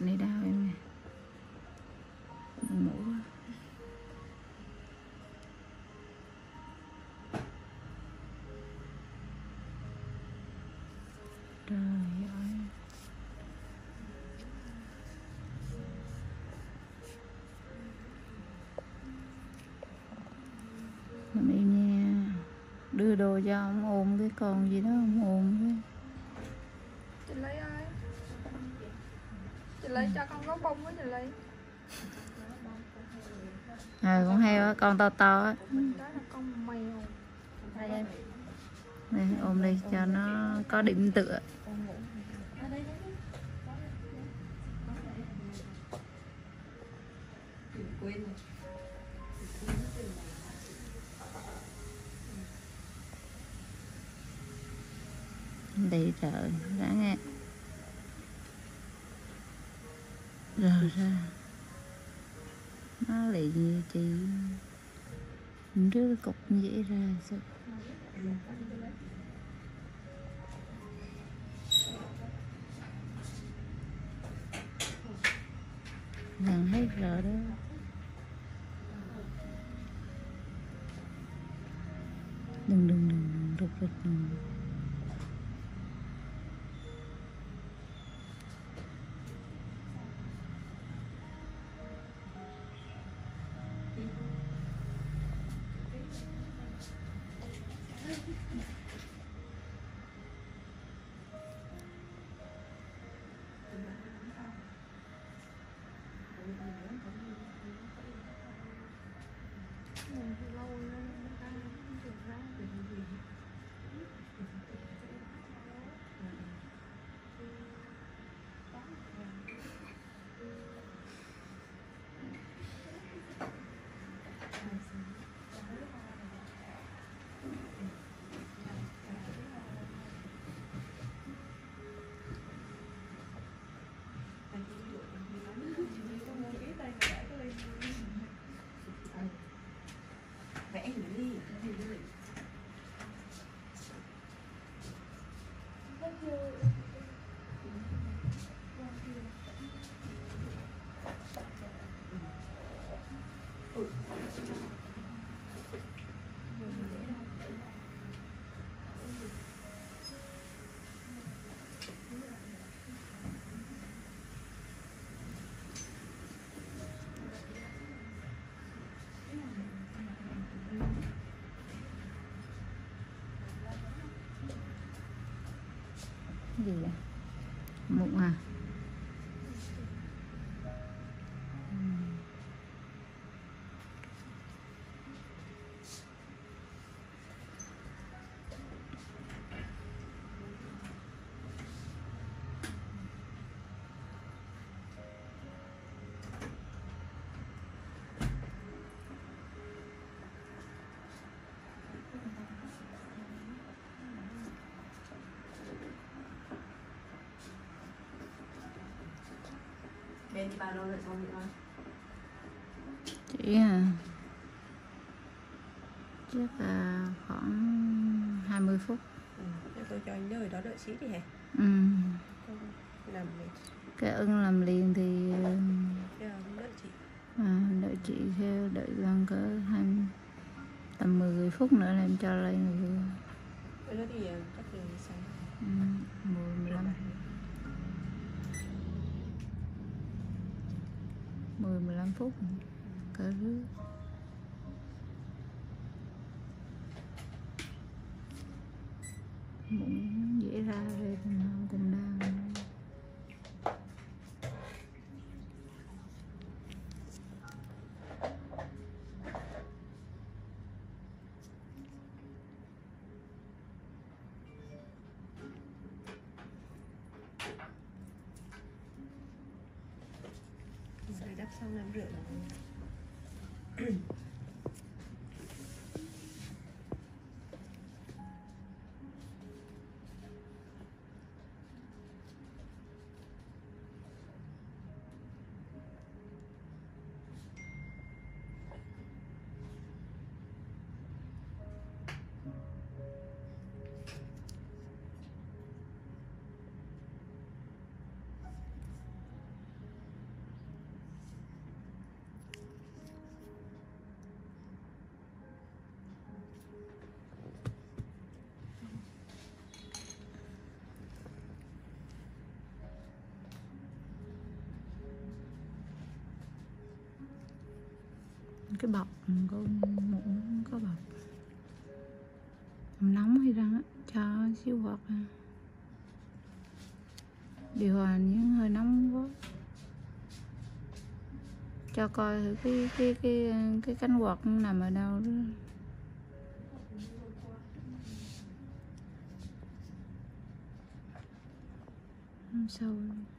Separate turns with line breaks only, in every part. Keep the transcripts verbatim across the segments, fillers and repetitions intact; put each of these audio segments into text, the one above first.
này đau em nè, mũ quá. Trời ơi, nằm im nha, đưa đồ cho ông ôm cái con gì đó, ông ôm với.
Chị lấy ơi, chị lấy cho con gấu bông với chị lấy.
À, con heo á, con to to á.
Đó là con mèo.
Đây em.
Đây, ôm đi cho nó có điểm tựa. Đi trời, đã nghe. Rồi ra. Nó lại gì chị. Trước cái cục dễ ra sao. Gần hết rồi đó. Đừng đừng đừng rụt rụt đừng. Cái gì vậy? Mụn à?
Bên đi bao lâu rồi xong vậy thôi?
Chị à, chắc là khoảng hai mươi phút.
Ừ, tôi cho anh nơi đó đợi xí đi hả?
Ừ.
Làm mệt.
Cái ưng làm liền thì
Đợi chị.
À, đợi chị theo đợi gần cỡ hai tầm mười phút nữa là em cho lên rồi.
Cái đó thì chắc là sáng.
Ừ, mười mười lăm mười mười lăm phút cỡ rưỡi. Mụn dễ ra rồi cũng đang.
Rồi đắp xong làm rửa.
cái bọc có muỗng có bọc nóng hay răng á, cho xíu quạt à. Điều hòa những hơi nóng quá, cho coi thử cái cái cái cái cánh quạt nằm ở đâu đó. Không sâu.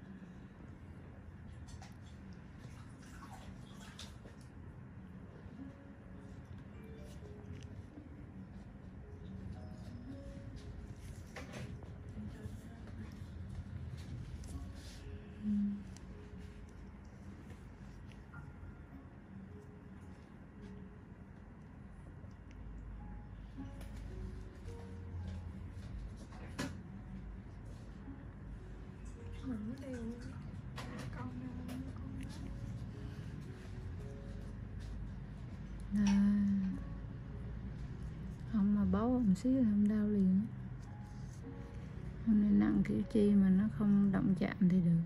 Mình đều con
À, không mà bấu một xíu là không đau liền. Hôm nay nặng kiểu chi mà nó không động chạm thì được.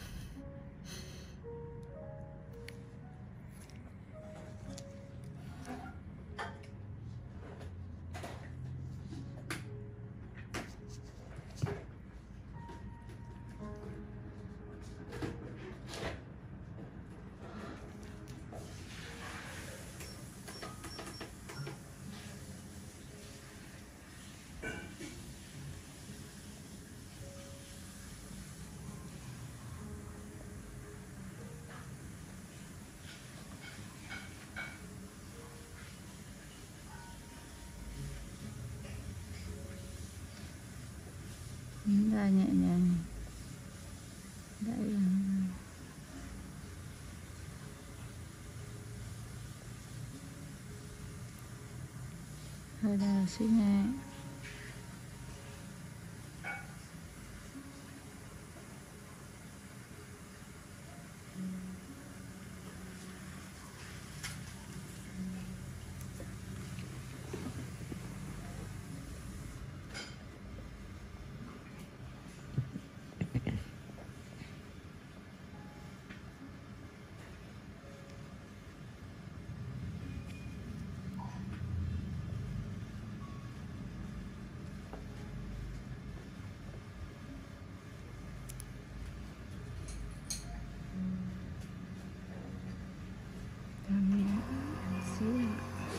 Nhấn ra nhẹ nhàng, đẩy lên. Hơi đau xíu nha. Xíu ạ.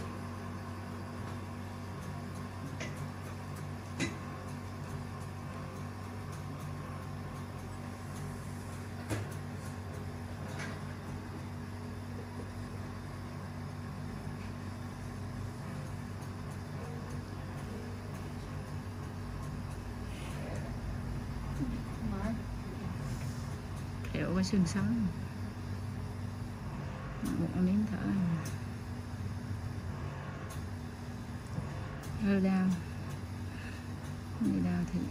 Kéo cái xương sống, một miếng thở này. Hơi đau, người đau thì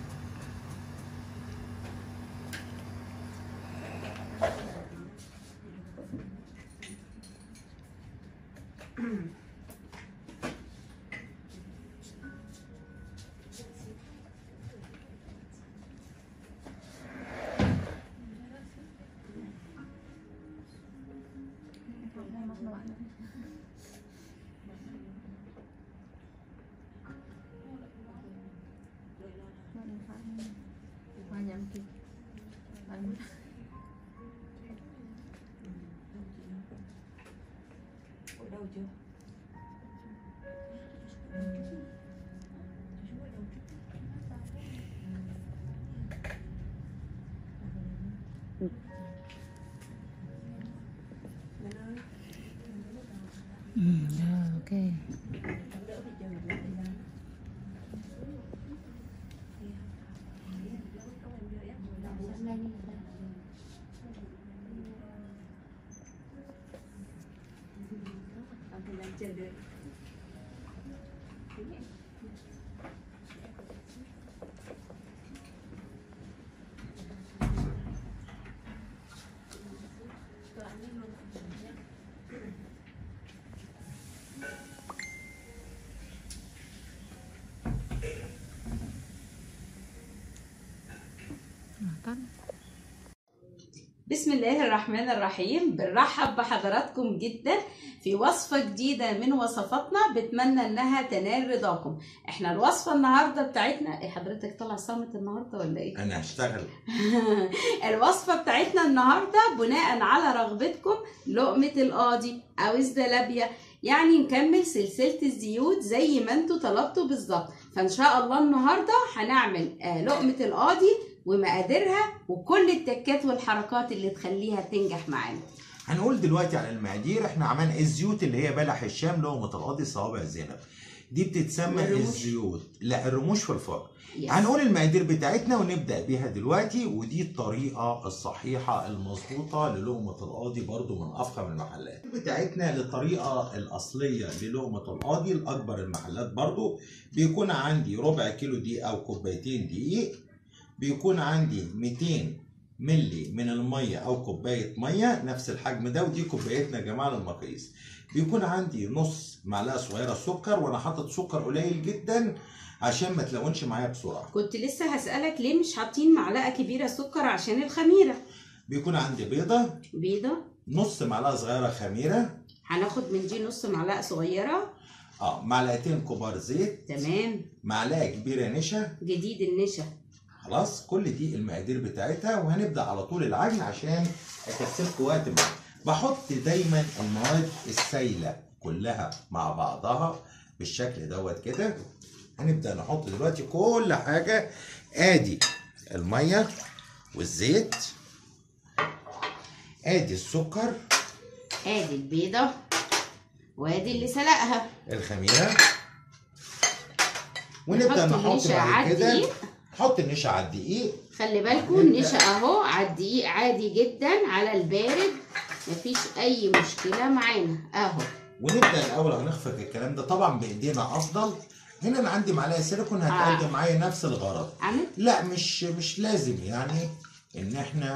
Qua nhắm kia. Ở đâu chưa?
ừ, rồi, ok.
Chờ đợi.
Tắt.
بسم الله الرحمن الرحيم. بنرحب بحضراتكم جدا في وصفة جديدة من وصفاتنا، بتمنى انها تنال رضاكم. احنا الوصفة النهاردة بتاعتنا ايه؟ حضرتك طلع صامت النهاردة ولا ايه؟
انا هشتغل.
الوصفة بتاعتنا النهاردة بناء على رغبتكم لقمة القاضي او الزلابية، يعني نكمل سلسلة الزيوت زي ما انتوا طلبتوا بالظبط. فان شاء الله النهاردة هنعمل لقمة القاضي ومقاديرها وكل التكات والحركات اللي تخليها تنجح معانا.
هنقول دلوقتي على المقادير. احنا عملنا الزيوت اللي هي بلح الشام، لقمة القاضي، صوابع زينب، دي بتتسمى
الرموش.
الزيوت، لا الرموش في الفرن.
يس.
هنقول المقادير بتاعتنا ونبدأ بيها دلوقتي، ودي الطريقة الصحيحة المظبوطة للقمة القاضي، برضو من أفخم المحلات بتاعتنا. للطريقة الأصلية للقمة القاضي الأكبر المحلات برضو بيكون عندي ربع كيلو دقيق أو كوبايتين دقيق، بيكون عندي مئتين ملي من المية أو كوباية مية نفس الحجم ده، ودي كوبايتنا يا جماعة للمقاييس. بيكون عندي نص معلقة صغيرة سكر، وأنا حاطط سكر قليل جدا عشان ما تلونش معايا بسرعة.
كنت لسه هسألك ليه مش حاطين معلقة كبيرة سكر عشان الخميرة.
بيكون عندي بيضة
بيضة،
نص معلقة صغيرة خميرة،
هناخد من دي نص معلقة صغيرة،
اه معلقتين كبار زيت،
تمام،
معلقة كبيرة نشا،
جديد النشا.
خلاص كل دي المقادير بتاعتها. وهنبدأ على طول العجن عشان اكسبكم وقت معايا. بحط دايما المواد السايلة كلها مع بعضها بالشكل دوت كده. هنبدأ نحط دلوقتي كل حاجة. ادي المية والزيت، ادي السكر،
ادي البيضة، وادي اللي سلقها،
الخميرة، ونبدأ
نحط
نحط
النشا
بعد
على
كده.
الدقيق.
نحط النشا على الدقيق.
خلي بالكم النشا اهو على الدقيق عادي جدا، على البارد مفيش اي مشكلة معانا اهو.
ونبدأ الأول هنخفق الكلام ده طبعا بإيدينا أفضل. هنا أنا عندي معلقة سيليكون هتقدم آه. معايا نفس الغرض.
عمل؟
لا مش مش لازم يعني إن إحنا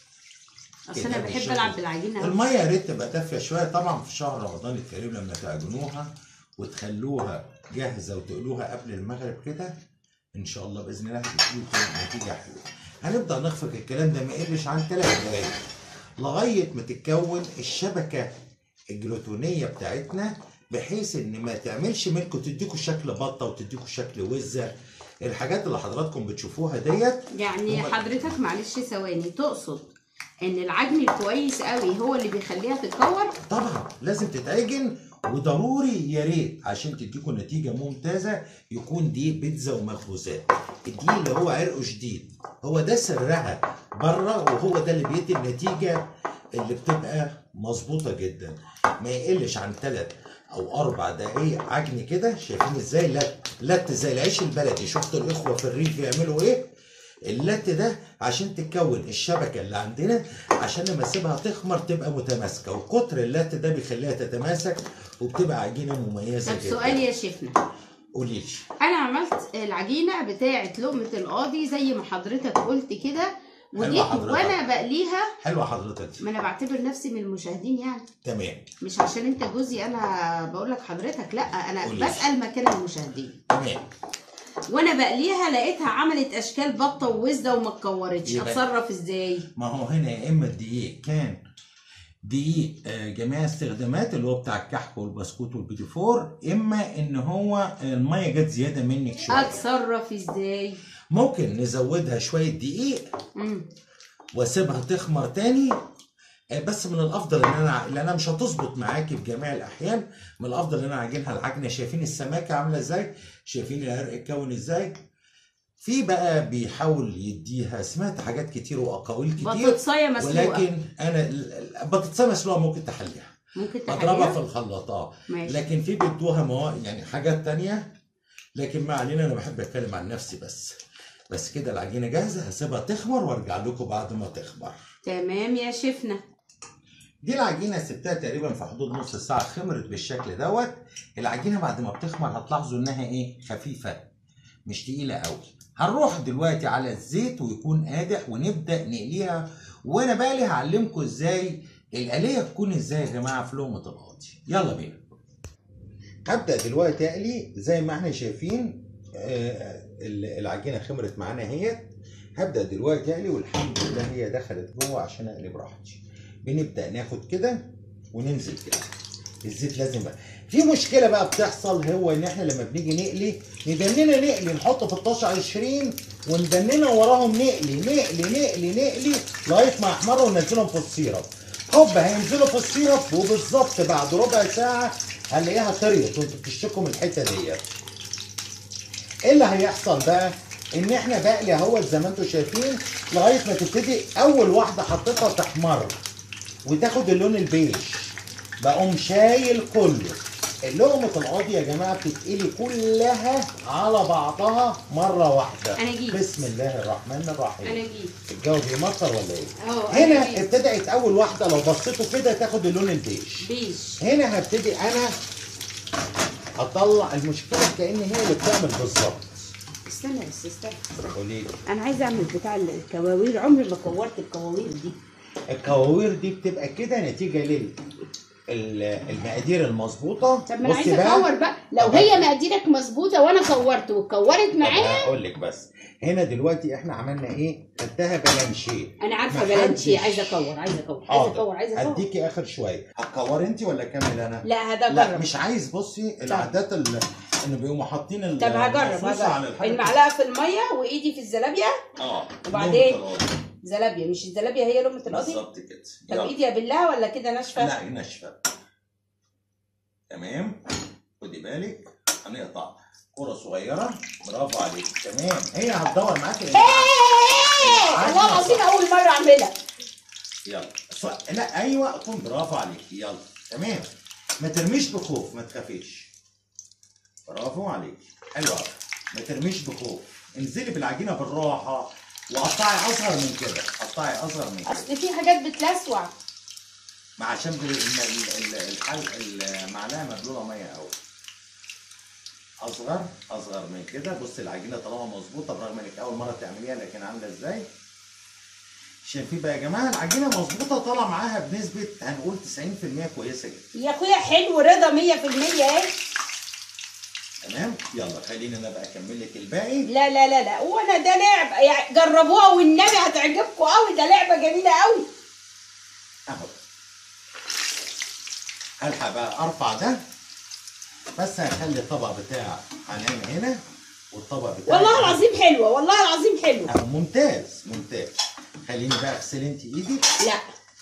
اصل انا بحب العب بالعجينه.
الميه يا ريت تبقى دافيه شويه، طبعا في شهر رمضان الكريم لما تعجنوها وتخلوها جاهزه وتقلوها قبل المغرب كده ان شاء الله باذن الله هتديكم نتيجه حلوه. هنبدا نخفق الكلام ده ما يقلش عن ثلاث دقايق لغايه ما تتكون الشبكه الجلوتونيه بتاعتنا، بحيث ان ما تعملش منكم تديكوا شكل بطه وتديكوا شكل وزه. الحاجات اللي حضراتكم بتشوفوها ديت
يعني حضرتك معلش ثواني، تقصد ان العجن الكويس قوي هو اللي بيخليها تتكور؟
طبعا لازم تتعجن، وضروري يا ريت عشان تديكوا نتيجه ممتازه يكون دي بيتزا ومخبوزات. الدقيق اللي هو عرقه شديد هو ده سرها بره، وهو ده اللي بيدي النتيجه اللي بتبقى مظبوطه جدا. ما يقلش عن ثلاث او اربع دقايق عجن كده. شايفين ازاي لت لت زي العيش البلدي؟ شفتوا الاخوه في الريف بيعملوا ايه؟ اللت ده عشان تكون الشبكه اللي عندنا، عشان لما اسيبها تخمر تبقى متماسكه، وكتر اللت ده بيخليها تتماسك وبتبقى عجينه مميزه
طب
جدا.
سؤال يا شيفنا،
قولي لي.
انا عملت العجينه بتاعه لقمه القاضي زي ما حضرتك قلت كده، وجيت وانا بقليها.
حلوه حضرتك دي.
ما انا بعتبر نفسي من المشاهدين يعني.
تمام.
مش عشان انت جوزي انا بقول لك حضرتك، لا انا
قولي.
بسال مكان المشاهدين.
تمام.
وانا بقليها لقيتها عملت اشكال بطه ووزه وما اتكورتش، اتصرف ازاي؟
ما هو هنا يا اما الدقيق كان دقيق جميع استخدامات اللي هو بتاع الكحك والبسكوت والبيتي فور، اما ان هو الميه جت زياده منك شويه.
اتصرف ازاي؟
ممكن نزودها شويه دقيق واسيبها تخمر تاني، بس من الافضل ان انا لان انا مش هتظبط معاكي في جميع الاحيان، من الافضل ان انا اعجنها العجنه. شايفين السماكه عامله ازاي؟ شايفين العرق اتكون ازاي؟ في بقى بيحاول يديها، سمعت حاجات كتير واقاويل كتير،
بطاطسايه مسلوقه،
ولكن انا بطاطسايه مسلوقه ممكن تحليها،
ممكن تحليها
اضربها في الخلاط اه لكن في بيدوها مواد يعني حاجات تانية، لكن ما علينا. انا بحب اتكلم عن نفسي بس. بس كده العجينه جاهزه، هسيبها تخمر وارجع لكم بعد ما تخمر.
تمام يا شيفنا.
دي العجينه سبتها تقريبا في حدود نص ساعه، خمرت بالشكل دوت. العجينه بعد ما بتخمر هتلاحظوا انها ايه؟ خفيفه مش تقيله قوي. هنروح دلوقتي على الزيت ويكون قادح ونبدا نقليها. وانا بقى هعلمكم ازاي القليه تكون ازاي يا جماعه في لقمه القاضي. يلا بينا. هبدا دلوقتي اقلي زي ما احنا شايفين. آه العجينه خمرت معانا اهيت. هبدا دلوقتي اقلي، والحمد لله هي دخلت جوه عشان اقلي براحتي. بنبدا ناخد كده وننزل كده. الزيت لازم بقى. في مشكله بقى بتحصل، هو ان احنا لما بنيجي نقلي ندننا نقلي نحط في الطاسه عشرين وندننا وراهم نقلي نقلي نقلي نقلي لغايه ما يحمروا وننزلهم في السيرب. هوب هينزلوا في السيرب وبالظبط بعد ربع ساعه هنلاقيها طريت وانتوا بتشتكوا من الحته ديت. ايه اللي هيحصل بقى؟ ان احنا بقلي اهوت زي ما انتوا شايفين لغايه ما تبتدي اول واحده حطيتها تحمر وتاخد اللون البيج. بقوم شايل كله. لقمه القاضي يا جماعه بتتقلي كلها على بعضها مره واحده.
انا جيت.
بسم الله الرحمن الرحيم.
انا جيت.
الجو بيمطر ولا ايه؟
اه
هنا ابتدأت اول واحده لو بصيتوا كده تاخد اللون البيج.
بيج.
هنا هبتدي انا اطلع المشكله كأن هي اللي بتعمل بالظبط.
استنى بس استنى
قولي لي.
انا عايزه اعمل بتاع الكواوير، عمري ما كورت الكواوير دي.
الكواوير دي بتبقى كده نتيجه لل المقادير المظبوطه.
طب ما انا عايزه اكور بقى، لو هي مقاديرك مظبوطه وانا كورت وكورت معايا.
هقول لك بس هنا دلوقتي احنا عملنا ايه؟ خدتها بلانشيه.
انا عارفه بلانشيه. عايزه اكور عايزه اكور عايزه اكور عايزه اكور.
اديكي اخر شويه. هتكور انت ولا اكمل انا؟
لا هذا
لا
جرب.
مش عايز. بصي العادات اللي انه بيقوموا حاطين
طب هجرب هجرب المعلقه في الميه وايدي في الزلابيه.
اه
وبعدين زلابيه، مش الزلابيه هي لقمه القاضي
بالظبط كده.
طب ايدي ابلها ولا كده ناشفه؟
لا ناشفه. تمام. خدي بالك هنقطع كرة صغيرة. برافو عليك. تمام. هي هتدور معاكي.
والله العظيم أول مرة أعملها.
يلا. لا أيوه كن. برافو عليك. يلا. تمام. ما ترميش بخوف، ما تخافيش. برافو عليك. حلو قوي. ما ترميش بخوف. انزلي بالعجينة بالراحة وقطعي أصغر من كده. قطعي أصغر من كده.
أصل في حاجات بتلسوع.
ما عشان الحلق المعلقه مبلوله ميه قوي. اصغر اصغر من كده. بص العجينه طالما مظبوطه برغم انك اول مره تعمليها لكن عامله ازاي. شايفين بقى يا جماعه العجينه مظبوطه طالع معاها بنسبه هنقول تسعين في المية كويسه جدا.
يا اخويا حلو رضا مية في المية اهي.
تمام. يلا خليني انا بقى اكمل لك الباقي.
لا لا لا لا وانا ده لعب يعني جربوها والنبي هتعجبكم قوي. ده لعبه جميله قوي.
اهو. الحق بقى ارفع ده بس هخلي الطبق بتاع حنان هنا والطبق بتاع
والله العظيم حلوه والله العظيم حلوه.
اه ممتاز ممتاز. خليني بقى اغسلي انت ايدك.
لا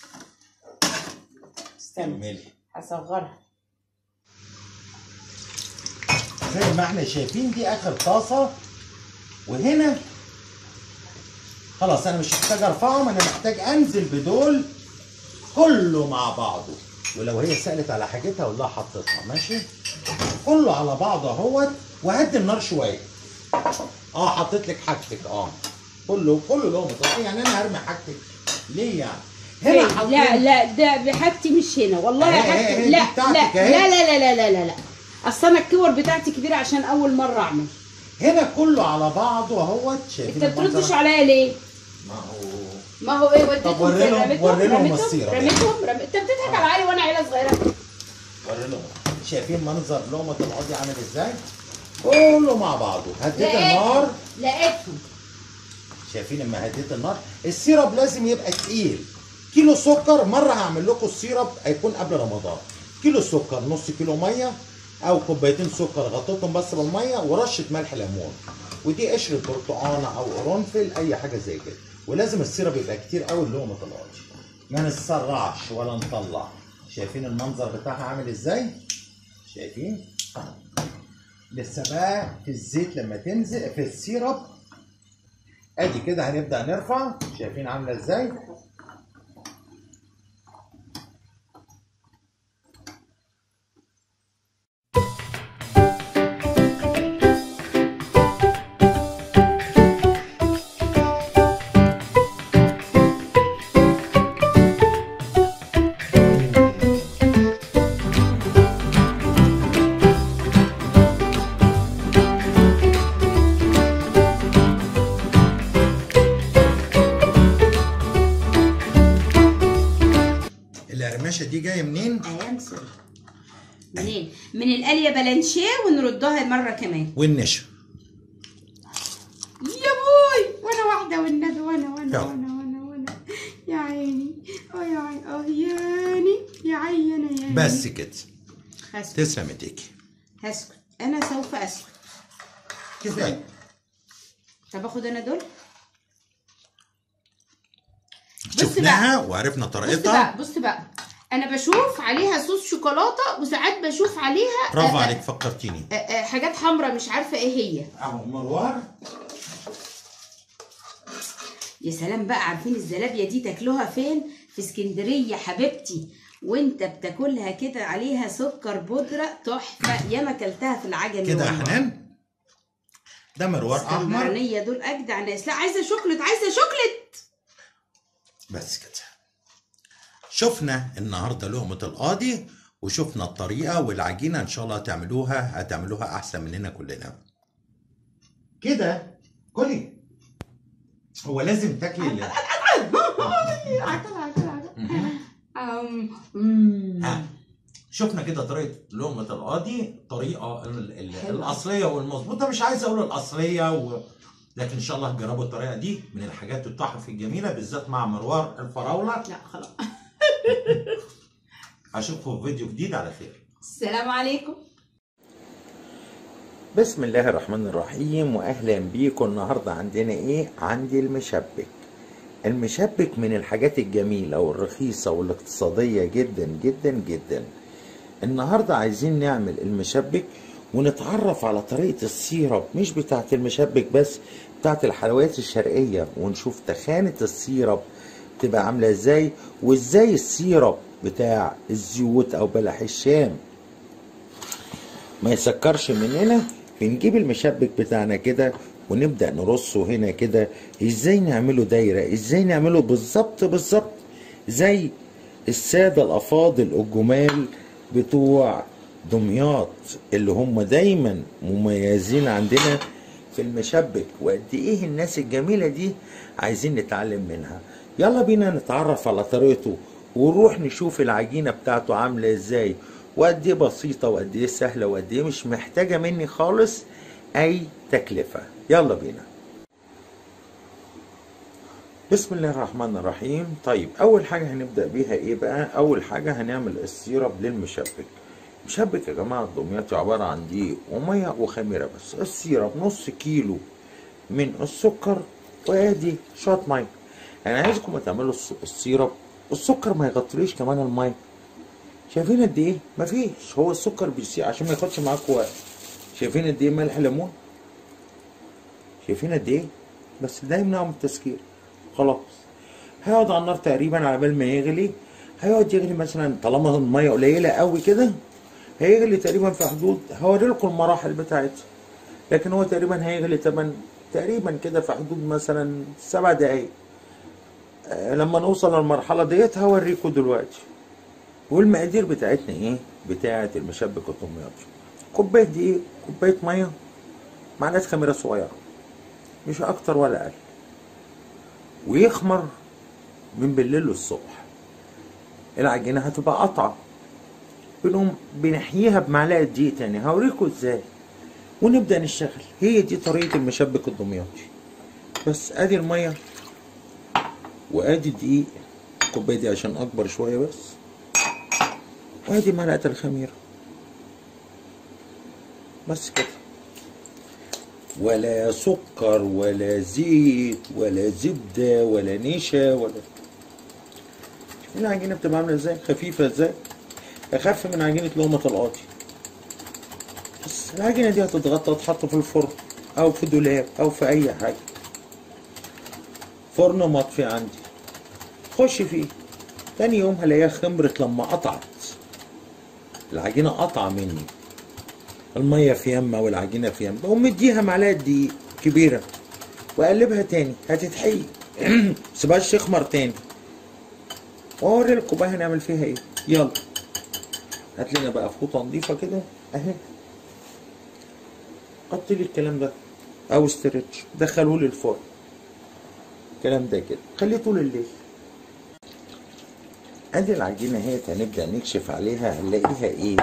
استني
هصغرها.
زي ما احنا شايفين دي اخر طاسه. وهنا خلاص انا مش محتاج ارفعهم، انا محتاج انزل بدول كله مع بعضه. ولو هي سألت على حاجتها اقول لها حطيتها. ماشي. كله على بعضه اهوت. وهدي النار شويه. اه حطيت لك حاجتك. اه كله كله لقمه يعني انا هرمي حاجتك ليه يعني؟ هنا حطيت.
لا لا ده بحاجتي مش هنا والله يا حاجتي. لا لا لا لا لا لا لا لا اصل انا الكور بتاعتي كبيره عشان اول مره اعمل.
هنا كله على بعضه اهوت. شايفين
انت بتردش عليا ليه؟
ما هو
ما هو ايه وديتهم؟
طب وري لهم وري لهم السيره.
رميتهم رميتهم. انت بتضحك على عيلي وانا عيله صغيره.
وري لهم. شايفين منظر لقمه القاضي عامل ازاي؟ كله مع بعضه. هديت النار.
لقيتهم.
شايفين لما هديت النار السيرب لازم يبقى تقيل. كيلو سكر مره هعمل لكم السيرب هيكون قبل رمضان. كيلو سكر نص كيلو ميه او كوبايتين سكر غطيتهم بس بالميه ورشه ملح ليمون. ودي قشره برتقانه او قرنفل اي حاجه زي كده. ولازم السيرب يبقى كتير قوي لقمه القاضي. ما نسرعش ولا نطلع. شايفين المنظر بتاعها عامل ازاي؟ شايفين؟ لسه بقى في الزيت لما تنزل في السيرب ادي كده هنبدا نرفع. شايفين عامله ازاي؟ القرمشه دي جايه منين؟
ايام سوري. منين؟ من القليه بلانشيه ونردها مره كمان.
والنشا.
يا بوي وانا واحده واحده والنبي، وانا وانا
يلا.
وانا وانا وانا يا عيني اه يا عيني اه ياني يا عيني يا عيني.
بس كده.
هسكت
تسلم ايديكي
هسكت انا سوف اسكت
كده.
طب اخد انا دول.
شفناها وعرفنا
بص
طريقتها.
بقى بص بقى انا بشوف عليها صوص شوكولاته وساعات بشوف عليها
برافو
آه،
عليك، فكرتيني.
آه، آه، حاجات حمراء مش عارفه ايه هي.
اهو مروار.
يا سلام بقى، عارفين الزلابيه دي تاكلوها فين؟ في اسكندريه حبيبتي، وانت بتاكلها كده عليها سكر بودره تحفه. ياما اكلتها في العجمي
كده يا
والله.
حنان ده مروار احمر.
اسكندرانيه دول اجدع ناس. لا عايزه شوكليت، عايزه شوكليت.
بس كده. شفنا النهارده لقمه القاضي وشفنا الطريقه والعجينه، ان شاء الله هتعملوها هتعملوها احسن مننا كلنا. كده كلي. هو لازم تاكلي ال- ها. شفنا كده طريقه لقمه القاضي، الطريقه ال- ال- الاصليه والمظبوطه. مش عايز اقول الاصليه و... لكن ان شاء الله تجربوا الطريقه دي، من الحاجات التحف الجميله بالذات مع مروار الفراوله.
لا خلاص.
اشوفكم في فيديو جديد على خير.
السلام عليكم.
بسم الله الرحمن الرحيم واهلا بيكم. النهارده عندنا ايه؟ عندي المشبك. المشبك من الحاجات الجميله والرخيصه والاقتصاديه جدا جدا جدا. النهارده عايزين نعمل المشبك ونتعرف على طريقه السيرب، مش بتاعه المشبك بس، بتاعه الحلويات الشرقيه، ونشوف تخانه السيرب تبقى عامله ازاي، وازاي السيرب بتاع الزيوت او بلح الشام ما يسكرش مننا. بنجيب المشبك بتاعنا كده ونبدأ نرصه هنا كده. ازاي نعمله دايرة، ازاي نعمله بالظبط بالظبط زي السادة الافاضل الجمال بتوع دمياط اللي هم دايما مميزين عندنا في المشبك، وقد ايه الناس الجميلة دي عايزين نتعلم منها. يلا بينا نتعرف على طريقته ونروح نشوف العجينة بتاعته عاملة ازاي، وقد ايه بسيطة وقد ايه سهلة وقد ايه مش محتاجة مني خالص اي تكلفة. يلا بينا. بسم الله الرحمن الرحيم. طيب اول حاجة هنبدأ بيها ايه بقى؟ اول حاجة هنعمل السيرب للمشبك. المشبك يا جماعة الدمياطي عبارة عن دقيق ومية وخميرة بس. السيرب نص كيلو من السكر وادي شوية مية. انا عايزكم تعملوا السيرب السكر ما يغطيليش كمان المية. شايفين قد ايه؟ مفيش، هو السكر بيسيح عشان ما ياخدش معاكم وقت. شايفين قد ايه ملح ليمون؟ شايفين قد ايه؟ بس ده يمنعه من التسكير. خلاص هيقعد على النار تقريبا على بال ما يغلي. هيقعد يغلي مثلا طالما الميه قليله قوي كده هيغلي تقريبا في حدود، هوري لكم المراحل بتاعتها، لكن هو تقريبا هيغلي تمن تقريبا كده في حدود مثلا سبع دقايق. آه لما نوصل للمرحله ديت هوريكم دلوقتي. والمقادير بتاعتنا ايه؟ بتاعه المشبك الدمياطي: كوبايه دقيق، كوبايه ميه، معلقه خميره صغيره، مش اكتر ولا اقل، ويخمر من بالليل للصبح. العجينه هتبقى قطعه، بنقوم بنحييها بمعلقه دقيق تاني، هوريكم ازاي، ونبدا نشتغل. هي دي طريقه المشبك الدمياطي. بس ادي الميه وادي الدقيق، الكوبايه دي عشان اكبر شويه بس، وادي معلقه الخميره بس كده. ولا سكر ولا زيت ولا زبده ولا نشا ولا. العجينه بتبقى عامله ازاي؟ خفيفه ازاي؟ اخف من عجينه لقمه القاضي. بس العجينه دي هتتغطى وتتحط في الفرن او في دولاب او في اي حاجه. فرن مطفي عندي، خش فيه. تاني يوم هلاقيها خمرت لما قطعت. العجينه قطعه مني، الميه في يمه والعجينه في يمه. بقوم مديها معلقه دقيق كبيره واقلبها تاني، هتتحيي. متسيبهاش تخمر تاني. واوري لكم بقى هنعمل فيها ايه. يلا هات لنا بقى فوطه نضيفه كده اهي، حط لي الكلام ده او استرتش، دخلوه لي الفرن. الكلام ده كده خليه طول الليل. ادي العجينه اهيت، هنبدا نكشف عليها. هنلاقيها ايه؟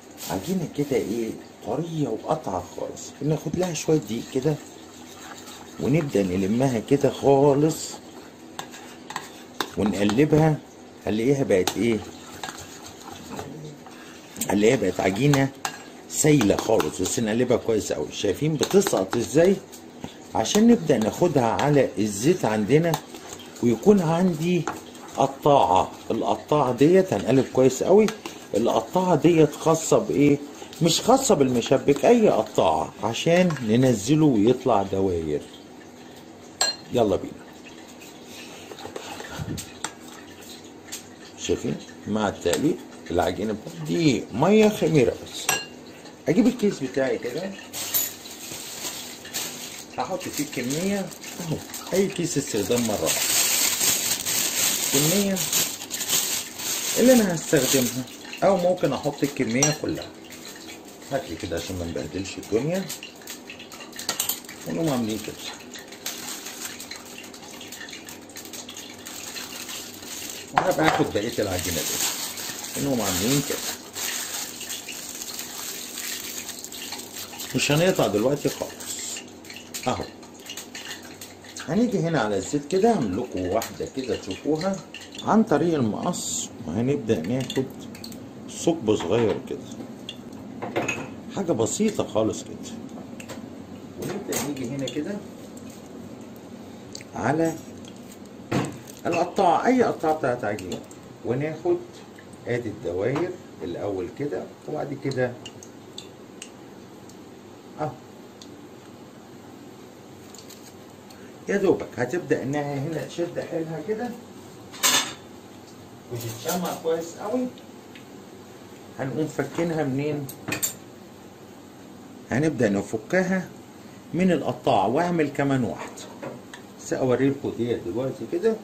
عجينه كده ايه؟ طريه وقطعه خالص. ناخد لها شويه دقيق كده ونبدأ نلمها كده خالص ونقلبها. هنلاقيها بقت ايه؟ هنلاقيها بقت عجينة سايلة خالص، بس نقلبها كويس قوي. شايفين بتسقط ازاي؟ عشان نبدأ ناخدها على الزيت عندنا، ويكون عندي قطاعة. القطاعة ديت هنقلب كويس قوي. القطاعة ديت خاصة بايه؟ مش خاصة بالمشبك، اي قطاعة عشان ننزله ويطلع دواير. يلا بينا. شايفين مع التقليب العجينة دي مية خميرة بس. اجيب الكيس بتاعي كده، هحط فيه كمية اهو، اي كيس استخدام مرة واحدة. الكمية اللي انا هستخدمها، او ممكن احط الكمية كلها. هاتلي كده عشان ما نبهدلش الدنيا. ونقوم عاملين كده. وهبقى اخد بقية العجينة دي. ونقوم عاملين كده. مش هنقطع دلوقتي خالص اهو. هنيجي هنا على الزيت كده، هعمل لكم واحدة كده تشوفوها عن طريق المقص. وهنبدأ ناخد ثقب صغير كده، حاجة بسيطة خالص كده. ونبدأ نيجي هنا كده على القطاعة، أي قطاعة بتاعت عجينة، وناخد ادي الدواير الأول كده، وبعد كده اهو يا دوبك هتبدأ انها هنا تشد حيلها كده وتتجمع كويس قوي. هنقوم فكينها منين؟ هنبدأ نفكها من القطاعة، واعمل كمان واحدة. بس اوريلكوا ديت دلوقتي كده.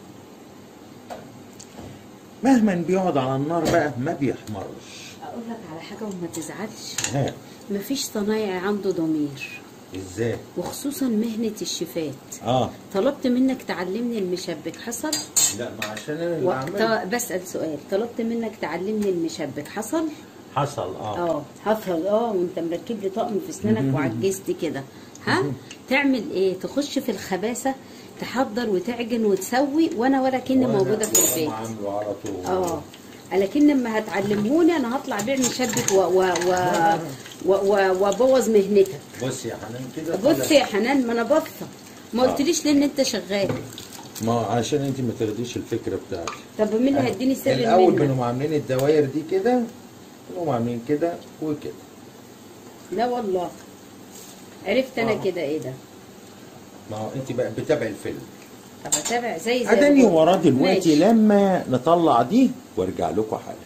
مهما بيقعد على النار بقى ما بيحمرش.
اقول لك على حاجه وما تزعلش.
ها،
مفيش صنايعي عنده ضمير،
ازاي؟
وخصوصا مهنه الشيفات.
اه
طلبت منك تعلمني المشبك، حصل؟
لا، ما عشان انا اللي
و...
عملت.
ط... بسأل سؤال، طلبت منك تعلمني المشبك، حصل؟
حصل اه
اه حصل. اه وانت مركب لي طقم في اسنانك وعجزت كده. ها؟ تعمل ايه؟ تخش في الخباثه، تحضر وتعجن وتسوي، وانا ولا كني موجوده في البيت.
عامله على طول.
اه لكن لما هتعلموني انا هطلع بيع مشبك و و و و وابوظ مهنتك.
بص يا حنان كده.
بص يا حنان، ما انا باصه. ما قلتليش ليه ان انت شغال؟
ما عشان انت ما تاخديش الفكره بتاعتي.
طب مين اللي هيديني سر
الاول
منك؟
بنقوم عاملين الدواير دي كده، بنقوم عاملين كده وكده.
لا والله عرفت انا
آه.
كده. ايه ده؟
ما هو انت بقى بتابع الفيلم.
طب اتابع زي زي
اداني وراه دلوقتي
ماشي.
لما نطلع دي وارجع لكم حالا.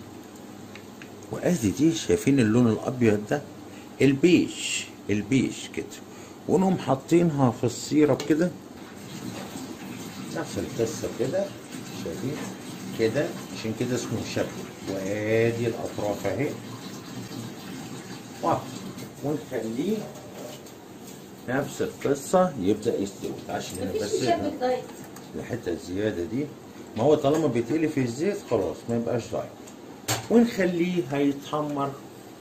وادي دي، شايفين اللون الابيض ده؟ البيج البيج كده. ونقوم حاطينها في السيرب كده، نفس القصه كده. شايفين كده؟ عشان كده اسمه مشبك. وادي الاطراف اهي، ونخليه نفس القصه يبدا يستوي. عشان هنا بس الحته الزياده دي، ما هو طالما بيتقلي في الزيت خلاص ما يبقاش دايت. ونخليه هيتحمر،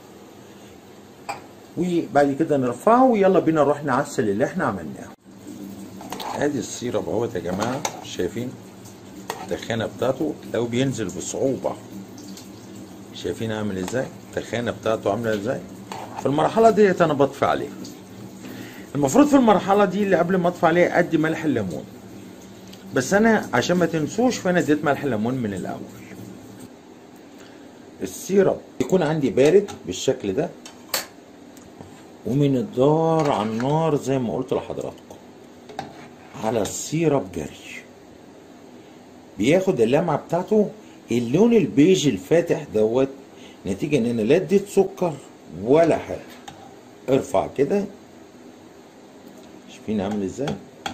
وبعد كده نرفعه ويلا بينا نروح نعسل اللي احنا عملناه. ادي السيرب اهوت يا جماعه. شايفين التخانه بتاعته؟ لو بينزل بصعوبه. شايفين عامل ازاي؟ التخانه بتاعته عامله ازاي؟ في المرحله ديت انا بطفي عليه. المفروض في المرحله دي اللي قبل ما اطفي عليه ادي ملح الليمون، بس انا عشان ما تنسوش فانا اديت ملح الليمون من الاول. السيرب يكون عندي بارد بالشكل ده، ومن الدار على النار زي ما قلت لحضراتكم على السيرب جري. بياخد اللمعه بتاعته اللون البيج الفاتح دوت، نتيجه ان انا لا اديت سكر ولا حاجه. ارفع كده، شايفين عامل ازاي؟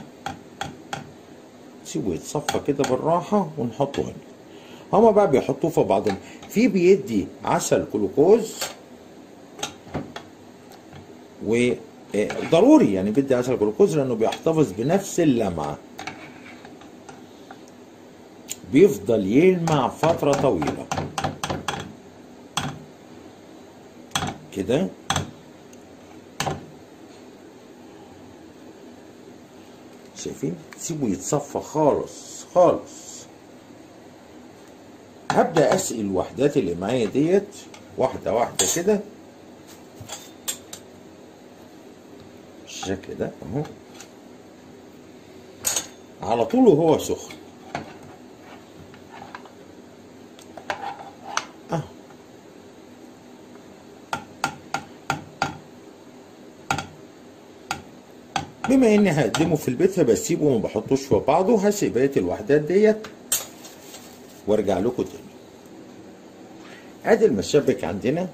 سيبه يتصفى كده بالراحه ونحطه هنا. هما بقى بيحطوه في بعضهم. في بيدي عسل جلوكوز، وضروري يعني بدي عسل جلوكوز لانه بيحتفظ بنفس اللمعه، بيفضل يلمع فتره طويله كده. شايفين؟ سيبه يتصفى خالص خالص. هبدأ اسقي الوحدات اللي معايا ديت واحدة واحدة كده بالشكل ده اهو، على طول وهو سخن اهو. بما اني هقدمه في البيت فبسيبه وما بحطوش في بعضه، هسيب بقيه الوحدات ديت وارجع لكم تاني. ادي المشبك عندنا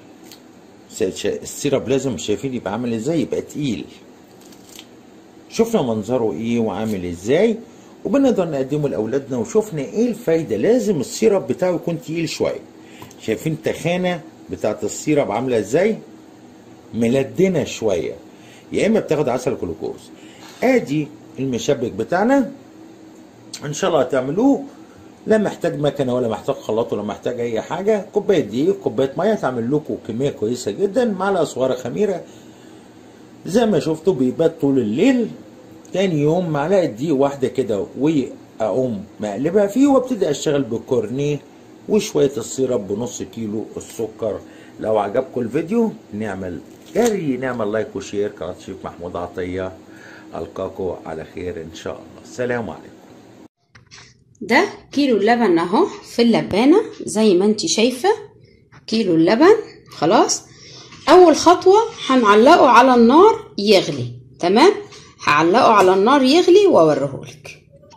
السيرب لازم شايفين يبقى عامل ازاي، يبقى تقيل. شفنا منظره ايه وعامل ازاي وبنقدر نقدمه لاولادنا، وشفنا ايه الفايده. لازم السيرب بتاعه يكون تقيل شويه. شايفين التخانه بتاعت السيرب عامله ازاي، ملدنه شويه، يا اما بتاخد عسل جلوكوز. ادي المشبك بتاعنا ان شاء الله هتعملوه، لا محتاج مكنه ولا محتاج خلاط ولا محتاج اي حاجه. كوبايه دقيق كوبايه ميه تعمل لكم كميه كويسه جدا. معلقه صغيره خميره زي ما شفتوا بيبات طول الليل. تاني يوم معلقه دقيق واحده كده واقوم مقلبها فيه وابتدي اشتغل بالكورنيه وشويه السيرب بنص كيلو السكر. لو عجبكم الفيديو نعمل جري نعمل لايك وشير. قناه شيف محمود عطيه، القاكم على خير ان شاء الله. السلام عليكم.
ده كيلو اللبن اهو في اللبانه زي ما انت شايفه، كيلو اللبن. خلاص، اول خطوه هنعلقه على النار يغلي. تمام، هعلقه على النار يغلي واوريهولك.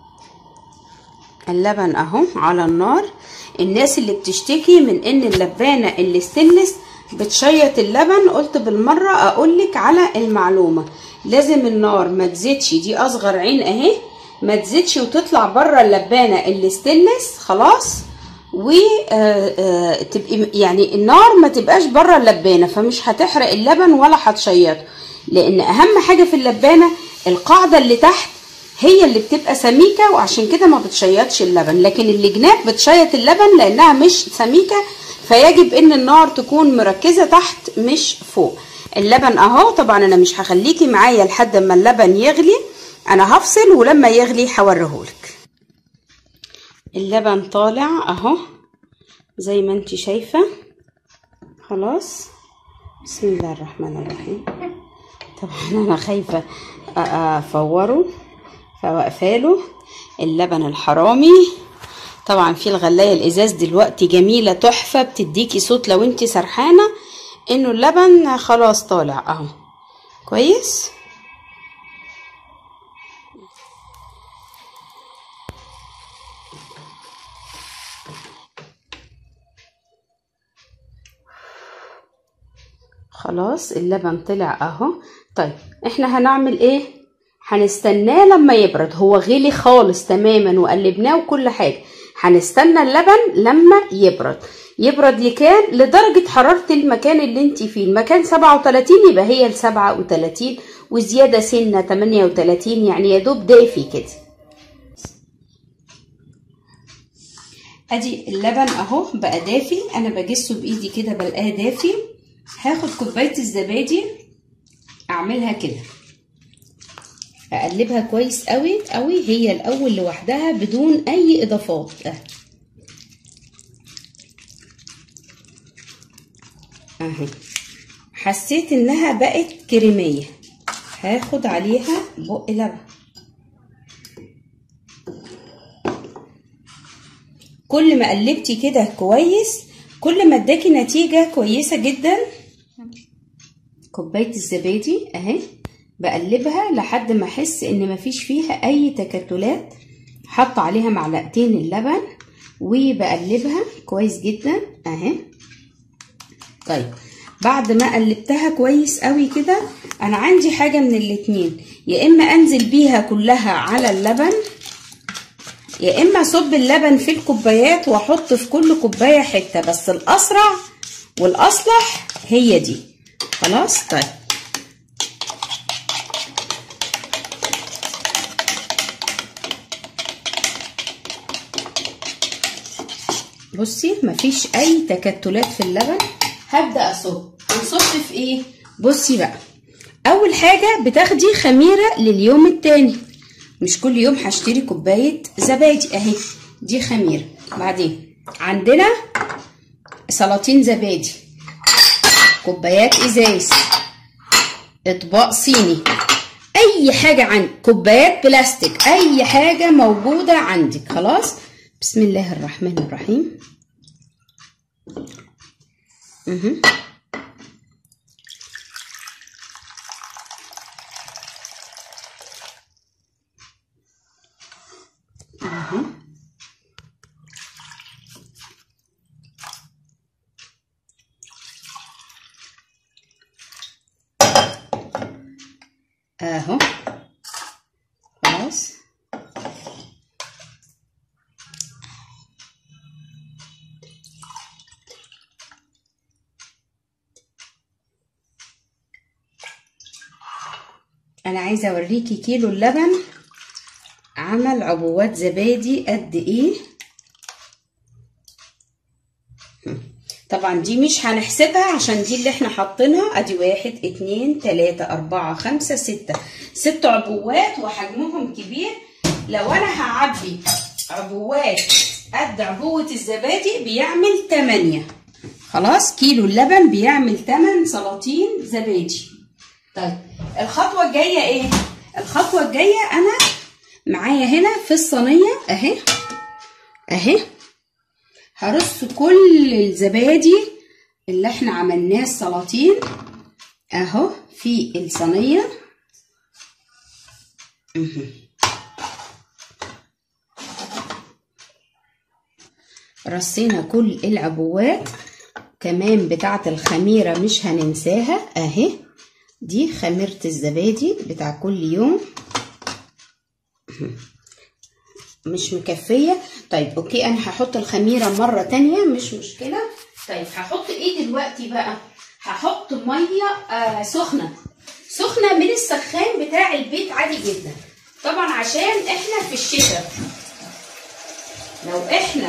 اللبن اهو على النار. الناس اللي بتشتكي من ان اللبانه اللي ستينلس بتشيط اللبن، قلت بالمره اقولك على المعلومه، لازم النار ما تزيدش، دي اصغر عين اهي، ما تزيدش وتطلع بره اللبانه اللي ستينلس. خلاص، وتبقي يعني النار ما تبقاش بره اللبانه، فمش هتحرق اللبن ولا هتشيطه. لان اهم حاجه في اللبانه القاعده اللي تحت هي اللي بتبقى سميكه، وعشان كده ما بتشيطش اللبن. لكن الجناب بتشيط اللبن لانها مش سميكه، فيجب ان النار تكون مركزه تحت مش فوق. اللبن اهو. طبعا انا مش هخليكي معايا لحد ما اللبن يغلي، انا هفصل ولما يغلي هوريهولك. اللبن طالع اهو زي ما انت شايفه. خلاص، بسم الله الرحمن الرحيم. طبعا انا خايفه افوره فواقفاله. اللبن الحرامي طبعا في الغلايه الازاز دلوقتي جميله تحفه، بتديكي صوت لو انت سرحانه انه اللبن خلاص طالع اهو كويس. خلاص اللبن طلع اهو. طيب احنا هنعمل ايه؟ هنستناه لما يبرد. هو غلي خالص تماما وقلبناه وكل حاجه، هنستنى اللبن لما يبرد. يبرد لكام؟ لدرجه حراره المكان اللي انت فيه. المكان سبعة وتلاتين يبقى هي ال سبعة وتلاتين وزياده سنه تمانية وتلاتين، يعني يا دوب دافي كده. ادي اللبن اهو بقى دافي، انا بجسه بايدي كده بلقاه دافي. هاخد كوبايه الزبادي اعملها كده، اقلبها كويس قوي قوي هي الاول لوحدها بدون اي اضافات. اهي حسيت انها بقت كريميه، هاخد عليها بق لبن. كل ما قلبتي كده كويس كل ما اداكي نتيجه كويسه جدا. كوبايه الزبادي اهي بقلبها لحد ما احس ان مفيش فيها اي تكتلات. حط عليها معلقتين اللبن وبقلبها كويس جدا اهي. طيب بعد ما قلبتها كويس قوي كده، انا عندي حاجه من الاتنين، يا اما انزل بيها كلها على اللبن، يا اما اصب اللبن في الكوبايات واحط في كل كوبايه حته، بس الاسرع والاصلح هي دي. خلاص. طيب بصي مفيش اي تكتلات في اللبن. هبدا اصب. هنصب في ايه؟ بصي بقى، اول حاجه بتاخدي خميره لليوم التاني. مش كل يوم هشتري كوبايه زبادي اهي، دي خميره. بعدين عندنا سلاطين زبادي، كوبايات ازاز، اطباق صيني، اي حاجه عندك، كوبايات بلاستيك، اي حاجه موجوده عندك. خلاص، بسم الله الرحمن الرحيم. اها اها اهو خلاص. انا عايزه اوريكي كيلو اللبن عمل عبوات زبادي قد ايه. طبعا دي مش هنحسبها عشان دي اللي احنا حاطينها. ادي واحد اتنين تلاتة اربعة خمسة ستة، ست عبوات وحجمهم كبير. لو انا هعبي عبوات قد عبوة الزبادي بيعمل تمانية. خلاص، كيلو اللبن بيعمل تمن سلاطين زبادي. طيب الخطوة الجاية ايه؟ الخطوة الجاية انا معايا هنا في الصينية اهي اهي هرص كل الزبادي اللي احنا عملناه السلاطين اهو في الصينية. رصينا كل العبوات كمان بتاعة الخميرة مش هننساها اهي، دي خميرة الزبادي بتاع كل يوم مش مكفية. طيب اوكي، انا هحط الخميرة مرة تانية مش مشكلة. طيب هحط ايه دلوقتي بقى؟ هحط مية آه سخنة سخنة من السخان بتاع البيت عادي جدا. طبعا عشان احنا في الشتاء، لو احنا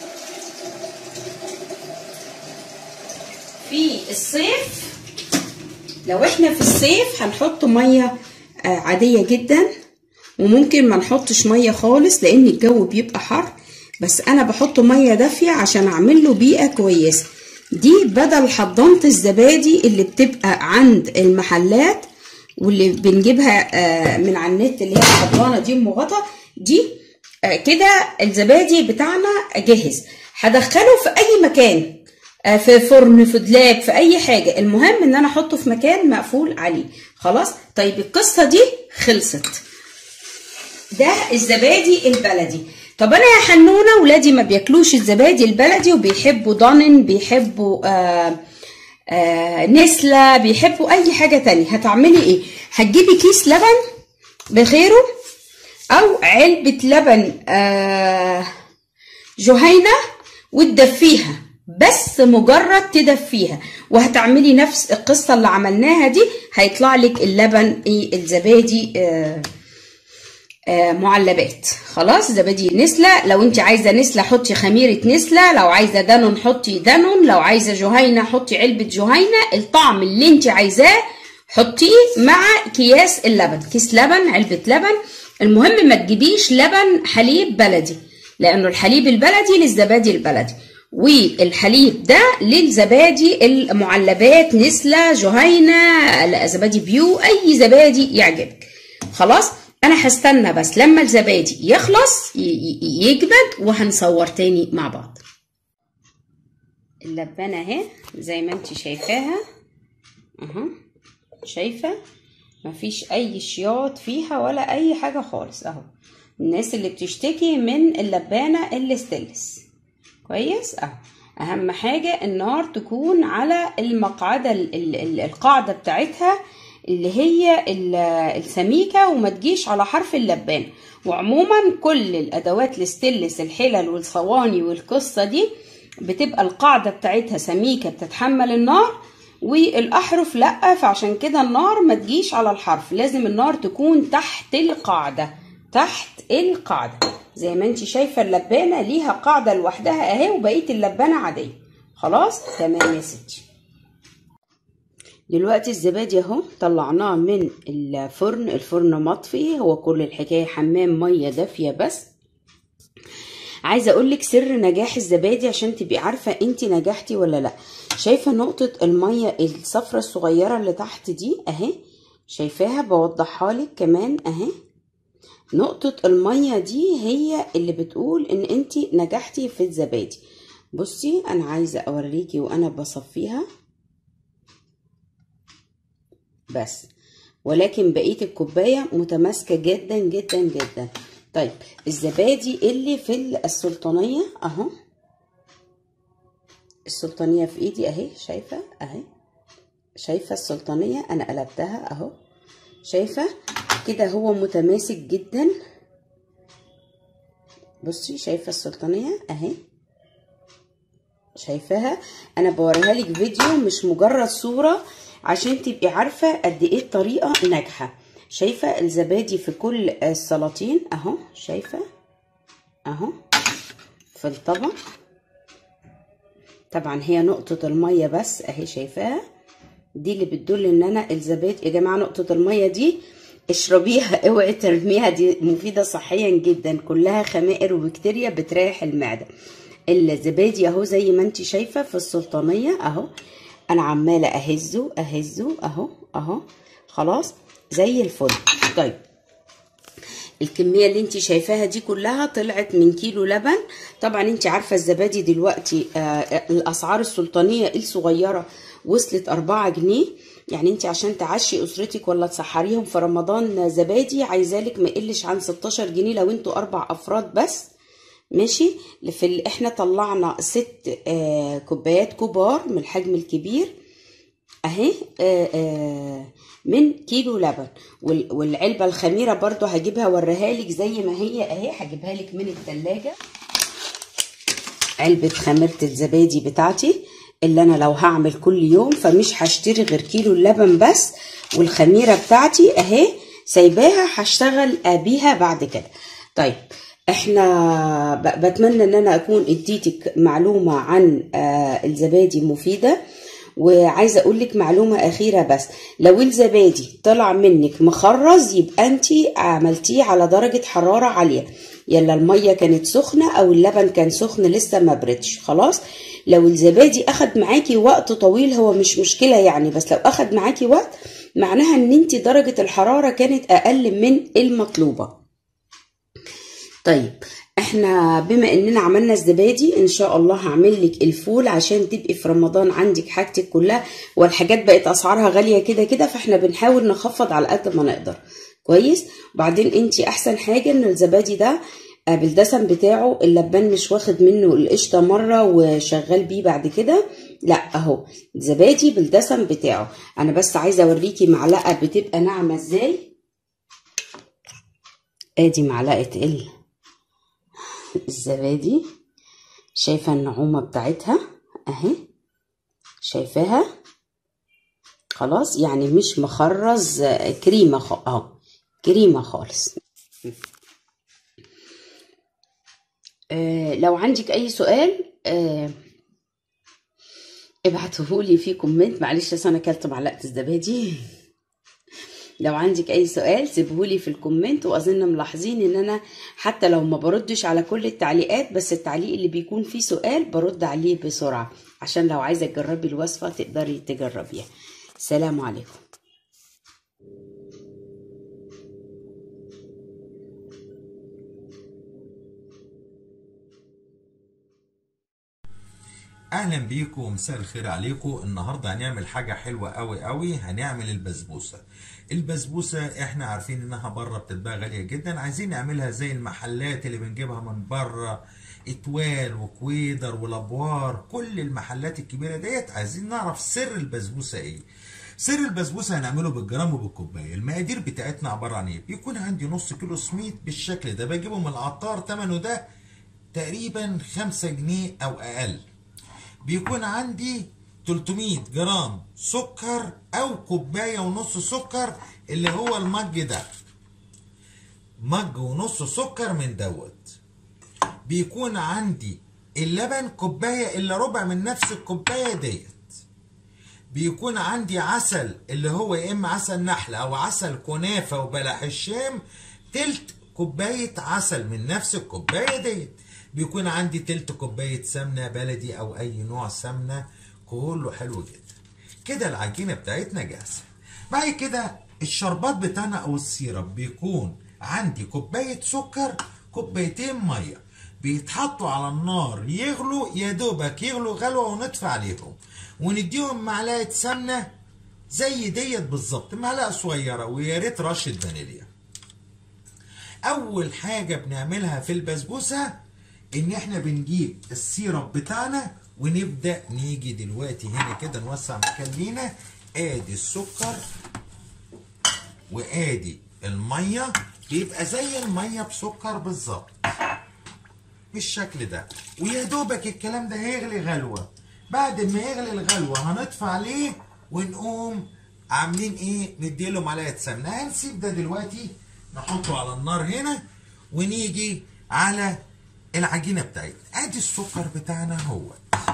في الصيف لو احنا في الصيف هنحط مية آه عادية جدا، وممكن ما نحطش ميه خالص لان الجو بيبقى حر. بس انا بحط ميه دافيه عشان اعمل له بيئه كويسه. دي بدل حضانه الزبادي اللي بتبقى عند المحلات واللي بنجيبها من على النت، اللي هي الحضانه دي ام غطا دي. كده الزبادي بتاعنا جاهز، هدخله في اي مكان، في فرن، في دولاب، في اي حاجه، المهم ان انا احطه في مكان مقفول عليه. خلاص. طيب القصه دي خلصت. ده الزبادي البلدي. طب انا يا حنونه ولادي ما بياكلوش الزبادي البلدي وبيحبوا ضانن، بيحبوا آآ آآ نسله، بيحبوا اي حاجه تانية. هتعملي ايه؟ هتجيبي كيس لبن بغيره او علبه لبن جهينه وتدفيها، بس مجرد تدفيها، وهتعملي نفس القصه اللي عملناها دي. هيطلع لك اللبن ايه الزبادي آه آه معلبات. خلاص، زبادي نسله. لو انت عايزه نسله حطي خميره نسله، لو عايزه دانون حطي دانون، لو عايزه جهينه حطي علبه جهينه. الطعم اللي انت عايزاه حطيه مع اكياس اللبن، كيس لبن، علبه لبن. المهم ما تجيبيش لبن حليب بلدي، لانه الحليب البلدي للزبادي البلدي، والحليب ده للزبادي المعلبات، نسله، جهينه، زبادي بيو، اي زبادي يعجبك. خلاص، انا هستنى بس لما الزبادي يخلص يجمد وهنصور تاني مع بعض. اللبانه اهي زي ما انت شايفاها اهو، شايفه مفيش اي شياط فيها ولا اي حاجه خالص اهو. الناس اللي بتشتكي من اللبانه الاستانلس كويس اهو. اهم حاجه النار تكون على المقعده، القاعده بتاعتها اللي هي السميكه، وما تجيش على حرف اللبان. وعموما كل الادوات الستانلس، الحلل والصواني والقصه دي، بتبقى القاعده بتاعتها سميكه بتتحمل النار، والاحرف لا. فعشان كده النار ما تجيش على الحرف، لازم النار تكون تحت القاعده، تحت القاعده. زي ما انت شايفه اللبانه ليها قاعده لوحدها اهي، وبقيه اللبانه عاديه. خلاص تمام يا ستي. دلوقتي الزبادي اهو طلعناه من الفرن، الفرن مطفي، هو كل الحكايه حمام ميه دافيه بس. عايزه اقولك سر نجاح الزبادي عشان تبقي عارفه انت نجحتي ولا لا. شايفه نقطه الميه الصفرة الصغيره اللي تحت دي اهي، شايفاها؟ بوضحها لك كمان اهي. نقطه الميه دي هي اللي بتقول ان انت نجحتي في الزبادي. بصي انا عايزه اوريكي وانا بصفيها بس، ولكن بقيه الكوبايه متماسكه جدا جدا جدا. طيب الزبادي اللي في السلطانيه اهو، السلطانيه في ايدي اهي، شايفه اهي، شايفه السلطانيه انا قلبتها اهو، شايفه كده هو متماسك جدا. بصي شايفه السلطانيه اهي، شايفاها؟ انا بوريها لك فيديو مش مجرد صوره عشان تبقي عارفه قد ايه الطريقه ناجحه. شايفه الزبادي في كل السلاطين اهو، شايفه اهو في الطبق. طبعا هي نقطه الميه بس اهي، شايفاها؟ دي اللي بتدل ان انا الزبادي. يا جماعه نقطه الميه دي اشربيها، اوعي ترميها، دي مفيده صحيا جدا، كلها خمائر وبكتيريا بتريح المعده. الزبادي اهو زي ما انت شايفه في السلطانيه اهو، انا عماله اهزه اهزه اهو اهو، خلاص زي الفل. طيب الكميه اللي انت شايفاها دي كلها طلعت من كيلو لبن. طبعا انت عارفه الزبادي دلوقتي آه الاسعار السلطانيه الصغيره وصلت أربعة جنيه، يعني انت عشان تعشي اسرتك ولا تسحريهم في رمضان زبادي عايزالك ما يقلش عن ستاشر جنيه لو انتوا اربع افراد بس، ماشي؟ في ال... احنا طلعنا ست آه كوبايات كبار من الحجم الكبير اهي آه آه من كيلو لبن. وال... والعلبه الخميره برضو هجيبها اوريها لك زي ما هي اهي، هجيبها لك من الثلاجه. علبه خميره الزبادي بتاعتي اللي انا لو هعمل كل يوم فمش هشتري غير كيلو اللبن بس، والخميره بتاعتي اهي سايباها هشتغل بيها بعد كده. طيب احنا بتمنى ان انا اكون اديتك معلومه عن آه الزبادي مفيده. وعايزه اقول لك معلومه اخيره بس، لو الزبادي طلع منك مخرز يبقى انت عملتيه على درجه حراره عاليه، يلا الميه كانت سخنه او اللبن كان سخن لسه ما بردش، خلاص. لو الزبادي اخد معاكي وقت طويل هو مش مشكله يعني، بس لو اخد معاكي وقت معناها ان انت درجه الحراره كانت اقل من المطلوبه. طيب احنا بما اننا عملنا الزبادي ان شاء الله هعمل لك الفول عشان تبقي في رمضان عندك حاجتك كلها، والحاجات بقت اسعارها غاليه كده كده فاحنا بنحاول نخفض على قد ما نقدر، كويس. وبعدين انت احسن حاجه ان الزبادي ده بالدسم بتاعه اللبان مش واخد منه القشطه مره وشغال بيه بعد كده، لا اهو زبادي بالدسم بتاعه. انا بس عايزه اوريكي معلقه بتبقى ناعمه ازاي. ادي معلقه ال الزبادي، شايفه النعومه بتاعتها اهي، شايفاها؟ خلاص يعني مش مخرز، كريمه خ... اهو كريمه خالص. آه لو عندك اي سؤال آه ابعتهولي في كومنت. معلش اصل انا اكلت معلقه الزبادي. لو عندك اي سؤال سيبهولي في الكومنت، واظن ملاحظين ان انا حتى لو ما بردش على كل التعليقات بس التعليق اللي بيكون فيه سؤال برد عليه بسرعه، عشان لو عايزه تجربي الوصفه تقدري تجربيها. سلام عليكم.
اهلا بيكم ومساء الخير عليكم. النهارده هنعمل حاجه حلوه قوي قوي، هنعمل البسبوسه. البسبوسه احنا عارفين انها بره بتتباع غاليه جدا، عايزين نعملها زي المحلات اللي بنجيبها من بره، اتوال وكويدر والابوار، كل المحلات الكبيره ديت. عايزين نعرف سر البسبوسه ايه. سر البسبوسه هنعمله بالجرام وبالكوبايه. المقادير بتاعتنا عباره عن ايه؟ بيكون عندي نص كيلو سميد بالشكل ده، بجيبه من العطار، ثمنه ده تقريبا خمسة جنيه او اقل. بيكون عندي تلتمية جرام سكر او كوبايه ونص سكر، اللي هو المج ده، مج ونص سكر من دوت. بيكون عندي اللبن كوبايه الا ربع من نفس الكوبايه ديت. بيكون عندي عسل اللي هو يا اما عسل نحل او عسل كنافه وبلح الشام، تلت كوبايه عسل من نفس الكوبايه ديت. بيكون عندي تلت كوبايه سمنه بلدي او اي نوع سمنه، كله حلو جدا. كده العجينه بتاعتنا جاهزه. بعد كده الشربات بتاعنا او السيرب بيكون عندي كوبايه سكر، كوبايتين ميه، بيتحطوا على النار يغلوا، يا دوبك يغلوا غلوه ونطفي عليهم، ونديهم معلقه سمنه زي ديت بالظبط، معلقه صغيره، ويا ريت رشه فانيليا. اول حاجه بنعملها في البسبوسه ان احنا بنجيب السيرب بتاعنا، ونبدا نيجي دلوقتي هنا كده نوسع مكان لينا. ادي السكر وادي الميه، بيبقى زي الميه بسكر بالظبط بالشكل ده، ويا دوبك الكلام ده هيغلي غلوه. بعد ما يغلي الغلوه هنطفي عليه ونقوم عاملين ايه؟ نديله معلقه سمنه. هنسيب ده دلوقتي، نحطه على النار هنا، ونيجي على العجينه بتاعتنا. ادي السكر بتاعنا اهو،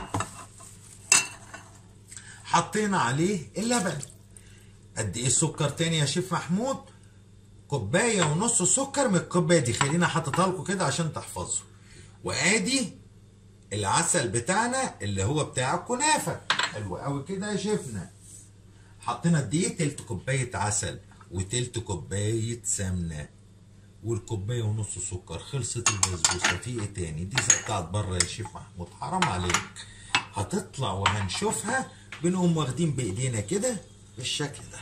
حطينا عليه اللبن. قد ايه السكر تاني يا شيف محمود؟ كوبايه ونص سكر من الكوبايه دي، خلينا حاططها لكم كده عشان تحفظوا. وادي العسل بتاعنا اللي هو بتاع الكنافه، حلو قوي كده يا شيفنا. حطينا قد ايه؟ تلت كوبايه عسل وتلت كوبايه سمنه والكوبايه ونص سكر. خلصت البسبوسه. في ايه تاني؟ دي زي بتاعت بره يا شيف محمود، حرام عليك. هتطلع وهنشوفها، بنقوم واخدين بايدينا كده بالشكل ده.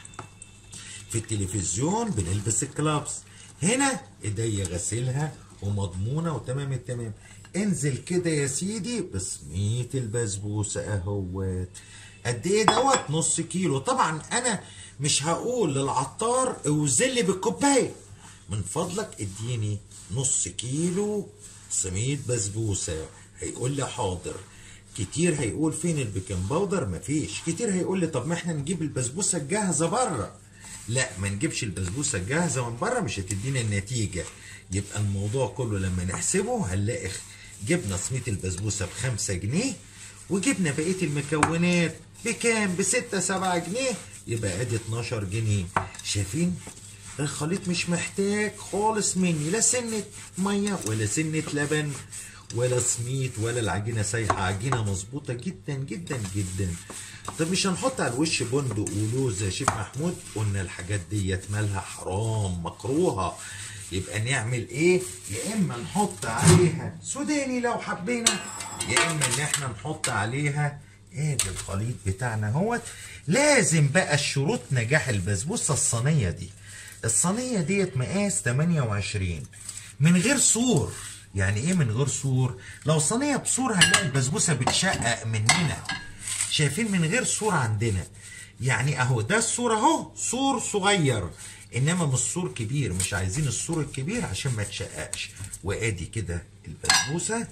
في التلفزيون بنلبس الكلابس، هنا ايديا غسلها ومضمونه وتمام التمام. انزل كده يا سيدي بصمية البسبوسه اهوت. قد ايه دوت؟ نص كيلو. طبعا انا مش هقول للعطار اوزن لي بالكوبايه، من فضلك اديني نص كيلو صمية بسبوسه. هيقول لي حاضر. كتير هيقول فين البيكنج باودر؟ مفيش. كتير هيقول لي طب ما احنا نجيب البسبوسه الجاهزه بره. لا، ما نجيبش البسبوسه الجاهزه من بره، مش هتدينا النتيجه. يبقى الموضوع كله لما نحسبه هنلاقي جبنا صمية البسبوسه بخمسة جنيه، وجبنا بقيه المكونات بكام؟ بستة سبعة جنيه، يبقى ادي اتناشر جنيه. شايفين؟ الخليط مش محتاج خالص مني لا سنه ميه ولا سنه لبن ولا سميت ولا العجينه سايحه، عجينه مظبوطه جدا جدا جدا. طب مش هنحط على الوش بندق ولوز يا شيف محمود؟ قلنا الحاجات ديت مالها حرام مكروهه. يبقى نعمل ايه؟ يا اما نحط عليها سوداني لو حبينا، يا اما ان احنا نحط عليها. ادي الخليط بتاعنا اهوت. لازم بقى الشروط نجاح البسبوسه الصينيه دي. الصينيه ديت مقاس تمانية وعشرين من غير سور. يعني ايه من غير سور؟ لو صينيه بسور هنلاقي البسبوسه بتشقق مننا. شايفين؟ من غير سور عندنا. يعني اهو ده السور اهو، سور صغير، انما مش سور كبير. مش عايزين السور الكبير عشان ما تشققش. وادي كده البسبوسه،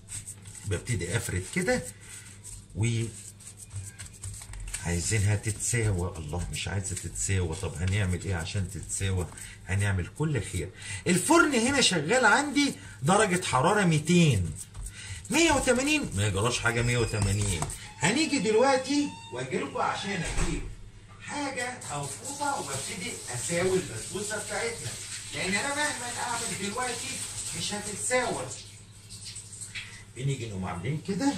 ببتدي افرد كده، و عايزينها تتساوى. الله، مش عايزه تتساوى. طب هنعمل ايه عشان تتساوى؟ هنعمل كل خير. الفرن هنا شغال عندي درجه حراره ميتين، مية وتمانين، ما يجراش حاجه مية وتمانين. هنيجي دلوقتي واجي لكم عشان اجيب حاجه او فوطه وببتدي اساوي البسبوسه بتاعتنا، لان انا مهما اعمل دلوقتي مش هتتساوى. بنيجي نقوم عاملين كده.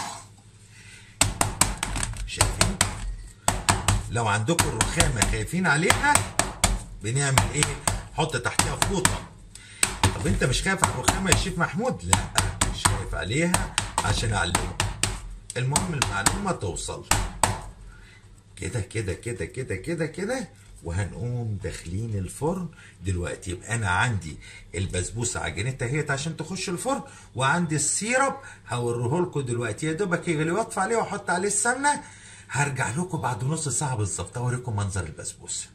شايفين؟ لو عندكم الرخامه خايفين عليها بنعمل ايه؟ حط تحتها فوطه. طب انت مش خايف على الرخامه يا شيف محمود؟ لا، مش خايف عليها عشان اعلمك. المهم المعلومه توصل. كده كده كده كده كده كده، وهنقوم داخلين الفرن دلوقتي. يبقى انا عندي البسبوسه عجينتها اهيت عشان تخش الفرن، وعندي السيرب هوريه لكم دلوقتي. يا دوبك يغلي واطفي عليه واحط عليه السمنه. هرجع لكم بعد نص ساعه بالظبط اوريكم منظر البسبوسه.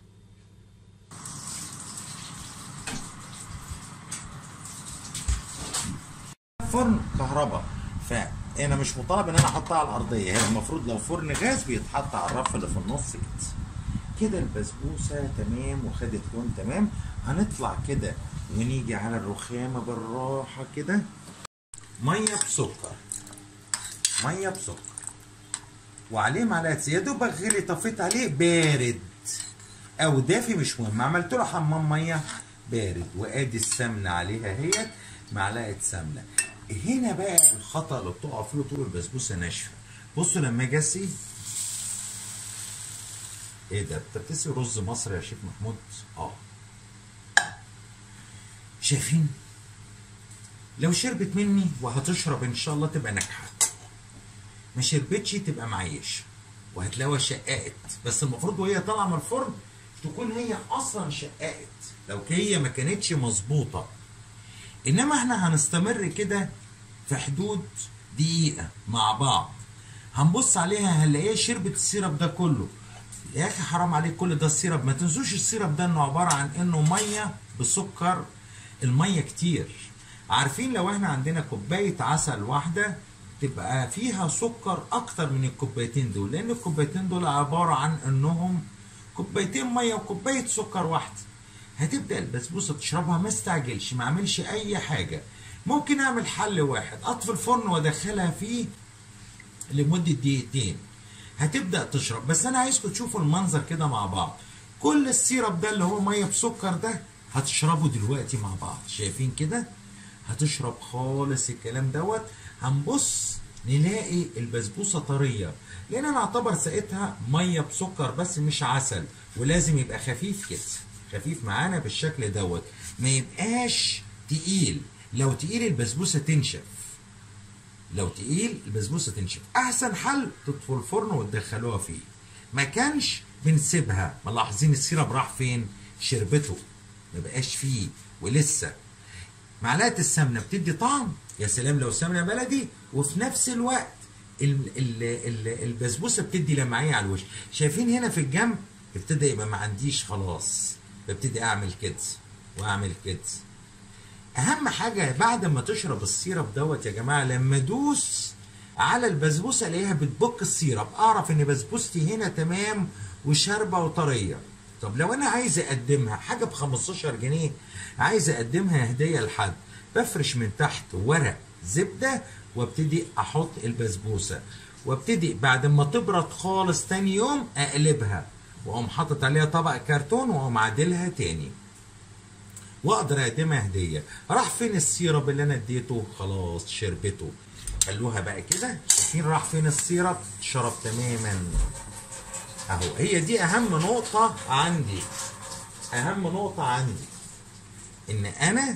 فرن كهرباء، فانا مش مطالب ان انا احطها على الارضيه. هي المفروض لو فرن غاز بيتحط على الرف اللي في النص كده. كده البسبوسه تمام وخدت لون تمام. هنطلع كده ونيجي على الرخامه بالراحه كده. ميه بسكر، ميه بسكر،
وعليه معلقه زيت، يا دوبك غلي طفيت عليه بارد او دافي مش مهم، عملت له حمام ميه بارد، وادي السمنه عليها اهيت معلقه سمنه. هنا بقى الخطا اللي بتقع فيه طول البسبوسه ناشفه. بصوا لما اجي اسقي، ايه ده؟ انت بتسقي رز مصري يا شيخ محمود؟ اه. شايفين؟ لو شربت مني وهتشرب ان شاء الله تبقى ناجحه، ما شربتش تبقى معيش وهتلاقيها شققت، بس المفروض وهي طالعه من الفرن تكون هي اصلا شققت لو هي ما كانتش مظبوطه. انما احنا هنستمر كده في حدود دقيقه مع بعض، هنبص عليها هنلاقيها شربت السيرب ده كله. يا اخي حرام عليك، كل ده السيرب. ما تنسوش السيرب ده انه عباره عن انه ميه بسكر، الميه كتير. عارفين لو احنا عندنا كوبايه عسل واحده تبقى فيها سكر اكتر من الكوبايتين دول، لان الكوبايتين دول عباره عن انهم كوبايتين ميه وكوبايه سكر واحده. هتبدا البسبوسه تشربها، ما استعجلش، ما اعملش اي حاجه. ممكن اعمل حل واحد، اطفي الفرن وادخلها فيه لمده دقيقتين، هتبدا تشرب. بس انا عايزكم تشوفوا المنظر كده مع بعض. كل السيرب ده اللي هو ميه بسكر ده هتشربه دلوقتي مع بعض. شايفين كده؟ هتشرب خالص الكلام دوت. هنبص نلاقي البسبوسه طريه، لان انا اعتبر سقيتها ميه بسكر بس مش عسل، ولازم يبقى خفيف كده، خفيف معانا بالشكل دوت، ما يبقاش تقيل. لو تقيل البسبوسه تنشف، لو تقيل البسبوسه تنشف. احسن حل تطفوا الفرن وتدخلوها فيه. ما كانش بنسيبها. ملاحظين السيرب راح فين؟ شربته، ما بقاش فيه ولسه. معلقه السمنه بتدي طعم، يا سلام لو سمنه بلدي، وفي نفس الوقت ال ال ال البسبوسه بتدي لمعيه على الوش. شايفين هنا في الجنب ابتدى يبقى ما عنديش خلاص، ببتدي اعمل كده واعمل كده. اهم حاجه بعد ما تشرب السيرب دوت يا جماعه، لما ادوس على البسبوسه الاقيها بتبك السيرب، اعرف ان بسبوستي هنا تمام وشاربه وطريه. طب لو انا عايز اقدمها حاجه ب خمستاشر جنيه، عايز اقدمها هديه لحد، بفرش من تحت ورق زبده وابتدي احط البسبوسه، وابتدي بعد ما تبرد خالص تاني يوم اقلبها، واقوم حاطط عليها طبق كرتون واقوم عادلها تاني، واقدر اقدمها هديه. راح فين السيرب اللي انا اديته؟ خلاص شربته. خلوها بقى كده. شايفين راح فين السيرب؟ شرب تماما اهو. هي دي اهم نقطه عندي، اهم نقطه عندي ان انا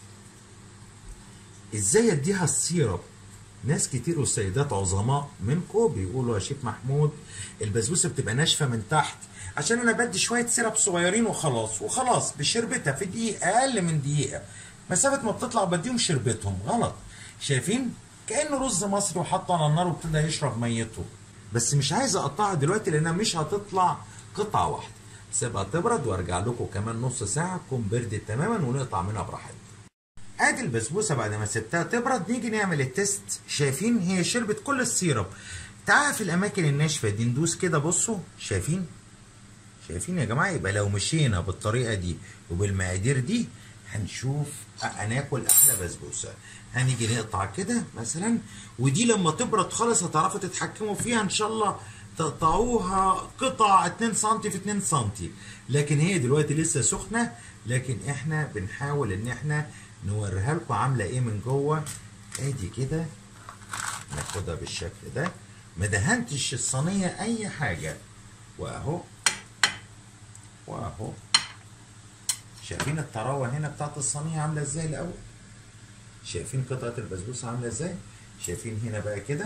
ازاي اديها السيرب. ناس كتير والسيدات عظماء منكم بيقولوا يا شيخ محمود البسبوسه بتبقى ناشفه من تحت عشان انا بدي شويه سيرب صغيرين وخلاص وخلاص بشربتها في دقيقه، اقل من دقيقه، مسافه ما بتطلع بديهم شربتهم. غلط. شايفين؟ كانه رز مصري وحطه على النار وابتدى يشرب ميته. بس مش عايز اقطعها دلوقتي لانها مش هتطلع قطعه واحده، سيبها تبرد وارجع لكم كمان نص ساعه تكون بردت تماما ونقطع منها براحتنا. ادي البسبوسه بعد ما سبتها تبرد، نيجي نعمل التيست. شايفين هي شربت كل السيرب. تعال في الاماكن الناشفه دي ندوس كده. بصوا شايفين؟ شايفين يا جماعه؟ يبقى لو مشينا بالطريقه دي وبالمقادير دي هنشوف هناكل احلى بسبوسه. هنيجي نقطع كده مثلا، ودي لما تبرد خالص هتعرفوا تتحكموا فيها ان شاء الله، تقطعوها قطع اتنين سنتي في اتنين سنتي، لكن هي دلوقتي لسه سخنه. لكن احنا بنحاول ان احنا نوريها لكم عامله ايه من جوه. ادي كده ناخدها بالشكل ده، ما دهنتش الصينيه اي حاجه، واهو واهو. شايفين الطراوه هنا بتاعت الصينيه عامله ازاي الاول؟ شايفين قطعه البسبوسه عامله ازاي؟ شايفين هنا بقى كده؟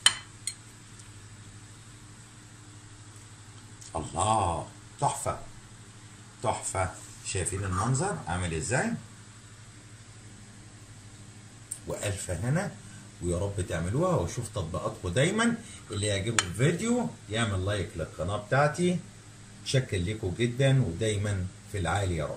الله، تحفه تحفه. شايفين المنظر عامل ازاي؟ والف هنا، ويا رب تعملوها واشوف تطبيقاتكم دايما. اللي يعجبه الفيديو يعمل لايك للقناه بتاعتي. شكر لكم جدا ودايما في العالي يا رب.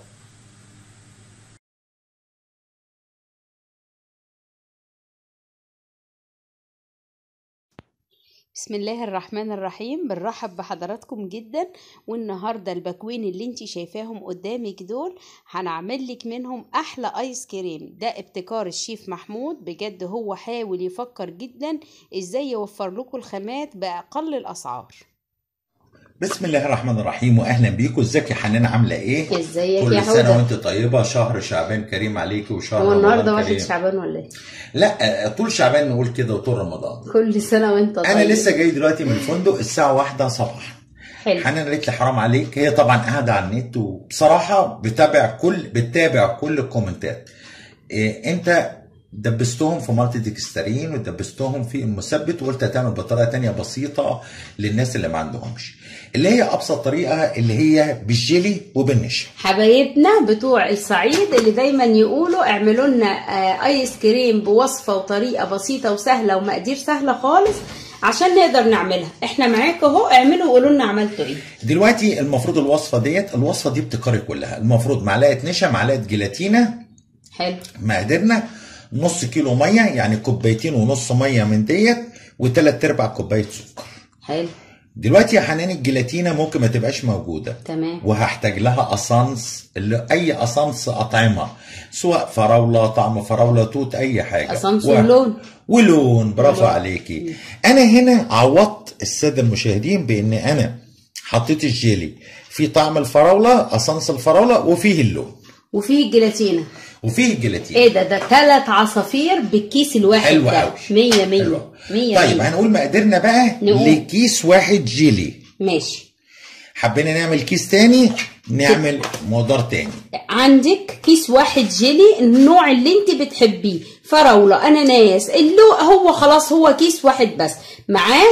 بسم الله الرحمن الرحيم. بنرحب بحضراتكم جدا، والنهارده البكوين اللي انتي شايفاهم قدامك دول هنعمل لك منهم احلى ايس كريم. ده ابتكار الشيف محمود، بجد هو حاول يفكر جدا ازاي يوفر لكم الخامات باقل الاسعار.
بسم الله الرحمن الرحيم واهلا بيكم. ازيك يا حنان، عامله ايه؟
ازيك
كل
يا
سنه
حوده؟
وانت طيبه. شهر شعبان كريم عليكي وشهر
هو النهارده
رمضان
واحد
كريم.
شعبان ولا ايه؟
لا طول شعبان نقول كده وطول رمضان.
كل سنه وانت طيب.
انا لسه جاي دلوقتي من الفندق الساعه واحدة صباحا.
حلو.
حنان قالت لي حرام عليك، هي طبعا قاعده على النت وبصراحه بتابع كل بتتابع كل الكومنتات. إيه انت دبستهم في مالتي ديكسترين ودبستهم في المثبت، وقلت هتعمل بطريقه تانية بسيطه للناس اللي ما عندهمش، اللي هي ابسط طريقه اللي هي بالجيلي وبالنشا.
حبايبنا بتوع الصعيد اللي دايما يقولوا اعملوا لنا ايس كريم بوصفه وطريقه بسيطه وسهله ومقادير سهله خالص عشان نقدر نعملها. احنا معاكم اهو، اعملوا وقولوا لنا عملتوا ايه.
دلوقتي المفروض الوصفه ديت الوصفه دي ابتكاري كلها. المفروض معلقه نشا، معلقه جيلاتينا.
حلو.
مقاديرنا نص كيلو ميه، يعني كوبايتين ونص ميه من ديت، وثلاث ارباع كوبايه سكر.
حلو.
دلوقتي يا حنان الجيلاتينا ممكن ما تبقاش موجوده،
تمام،
وهحتاج لها اسانس، اللي اي اسانس اطعمه، سواء فراوله، طعم فراوله، توت، اي حاجه.
اسانس
و...
ولون
ولون. برافو
ولون.
عليكي. مم. انا هنا عوضت الساده المشاهدين بان انا حطيت الجيلي في طعم الفراوله، اسانس الفراوله، وفيه اللون،
وفيه الجيلاتينا،
وفيه الجيلاتين.
ايه ده ده ثلاث عصافير بالكيس الواحد.
حلو
ده
قوي.
مية مية مية.
طيب
مية.
هنقول مقاديرنا بقى
نقول.
لكيس واحد جيلي.
ماشي.
حبينا نعمل كيس تاني، نعمل مقدار تاني.
عندك كيس واحد جيلي، النوع اللي انت بتحبيه، فراوله، اناناس، اللو هو خلاص هو كيس واحد بس. معاه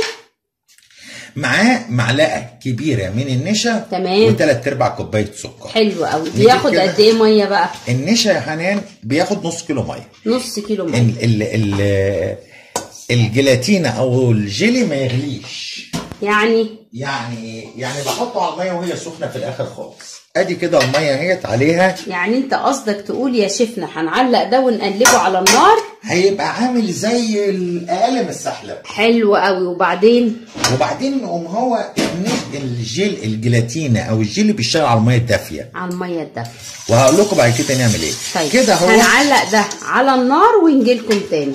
معاه معلقه كبيره من النشا.
تمام.
وثلاث ارباع كوبايه سكر.
حلو قوي. بياخد قد ايه ميه بقى؟
النشا يا حنان بياخد نص كيلو ميه.
نص كيلو ميه.
ال ال ال الجيلاتينا او الجيلي ما يغليش.
يعني
يعني يعني بحطه على الميه وهي سخنه في الاخر خالص. ادي كده الميه اهيت عليها.
يعني انت قصدك تقول يا شيفنا هنعلق ده ونقلبه على النار،
هيبقى عامل زي الاقل السحلب.
حلو قوي. وبعدين
وبعدين نقوم هو الجيل الجيلاتينا او الجيلي بيشتغل على الميه الدافيه.
على الميه الدافيه.
وهقول لكم بعد كده نعمل ايه.
طيب
كده هو
هنعلق ده على النار ونجي لكم تاني.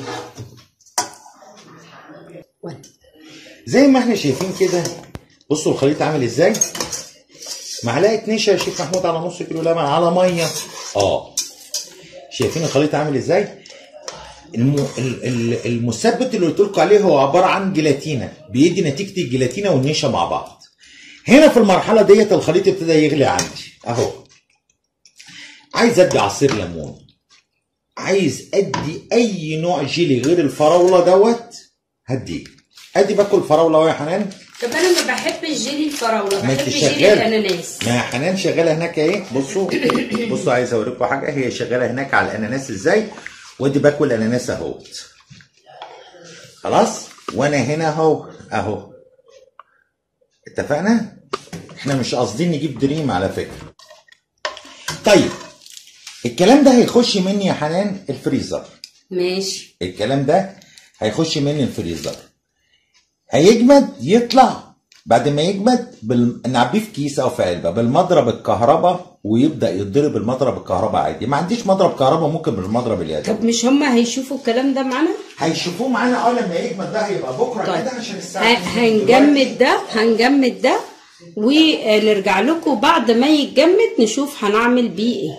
زي ما احنا شايفين كده. بصوا الخليط عامل ازاي. معلقه نشا يا شيخ محمود على نص كيلو لبن على ميه. اه شايفين الخليط عامل ازاي. الم... المثبت اللي قلت لكم عليه هو عباره عن جيلاتينا، بيدي نتيجه الجيلاتينا والنشا مع بعض. هنا في المرحله ديت الخليط ابتدى يغلي عندي اهو. عايز ادي عصير ليمون، عايز ادي اي نوع جيلي غير الفراوله دوت هديه. ادي باكل فراوله اهو يا حنان.
طب انا ما بحبش جيلي الفراوله،
ما
بحب
انت
جيلي
شغاله
الاناناس.
ما يا حنان شغاله هناك اهي. بصوا بصوا عايز اوريكم حاجه. هي شغاله هناك على الاناناس ازاي، وادي باكل اناناس اهوت. خلاص. وانا هنا اهو اهو. اتفقنا. احنا مش قاصدين نجيب دريم على فكره. طيب الكلام ده هيخش مني يا حنان الفريزر.
ماشي.
الكلام ده هيخش مني الفريزر، هيجمد، يطلع. بعد ما يجمد بال... نعبيه في كيس او في علبه بالمضرب الكهرباء، ويبدا يتضرب المضرب الكهرباء عادي. ما عنديش مضرب كهرباء ممكن بالمضرب اليدوي.
طب مش هما هيشوفوا الكلام ده معانا؟
هيشوفوه معانا اه لما يجمد. ده هيبقى بكره
طيب.
كده عشان الساعه
ه... هنجمد ده هنجمد ده ونرجع لكم بعد ما يتجمد نشوف هنعمل بيه ايه.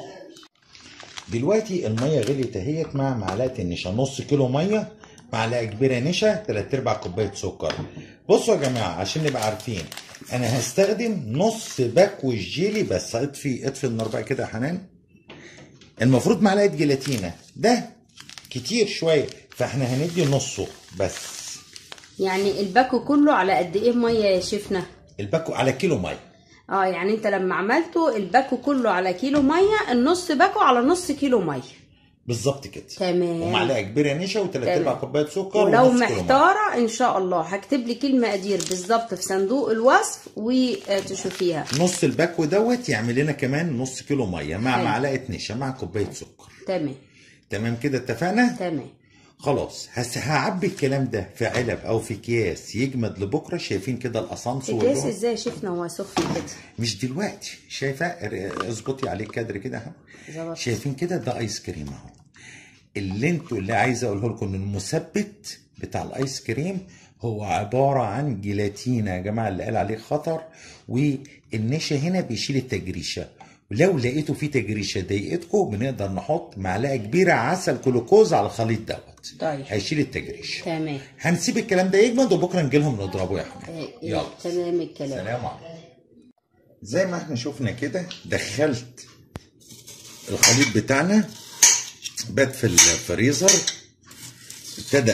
دلوقتي الميه غليت اهيت مع معلقه النشا. نص كيلو ميه، معلقه كبيره نشا، ثلاث ارباع كوبايه سكر. بصوا يا جماعه عشان نبقى عارفين، انا هستخدم نص باكو الجيلي بس. اطفي اطفي النار بقى كده يا حنان. المفروض معلقه جيلاتينا، ده كتير شويه، فاحنا هندي نصه بس.
يعني الباكو كله على قد ايه ميه يا شيفنا؟
الباكو على كيلو ميه.
اه يعني انت لما عملته الباكو كله على كيلو ميه، النص باكو على نص كيلو ميه
بالظبط كده.
تمام.
ومعلقه كبيره نشا وثلاث ارباع كوبايه سكر.
ولو محتاره ان شاء الله هكتب لك المقادير بالظبط في صندوق الوصف وتشوفيها.
نص الباكو دوت يعمل لنا كمان نص كيلو ميه مع
حلو.
معلقه نشا مع كوبايه سكر.
تمام
تمام كده اتفقنا.
تمام.
خلاص هس هعبي الكلام ده في علب او في اكياس يجمد لبكره. شايفين كده الاسانسو
اكياس ازاي شفنا هو سخن كده؟
مش دلوقتي. شايفه؟ اظبطي عليه كادر كده اهو. شايفين كده؟ ده ايس كريم اهو. اللي انتوا اللي عايز اقوله لكم ان المثبت بتاع الايس كريم هو عباره عن جيلاتينا يا جماعه، اللي قال عليه خطر. والنشا هنا بيشيل التجريشه، ولو لقيتوا فيه تجريشه ضايقتكم بنقدر نحط معلقه كبيره عسل جلوكوز على الخليط دوت.
طيب
هيشيل التجريشه.
تمام.
هنسيب الكلام ده يجمد وبكره نجي لهم نضربه يا حبيبي. يلا
تمام الكلام.
سلام عليكم. زي ما احنا شفنا كده دخلت الخليط بتاعنا، بات في الفريزر، ابتدى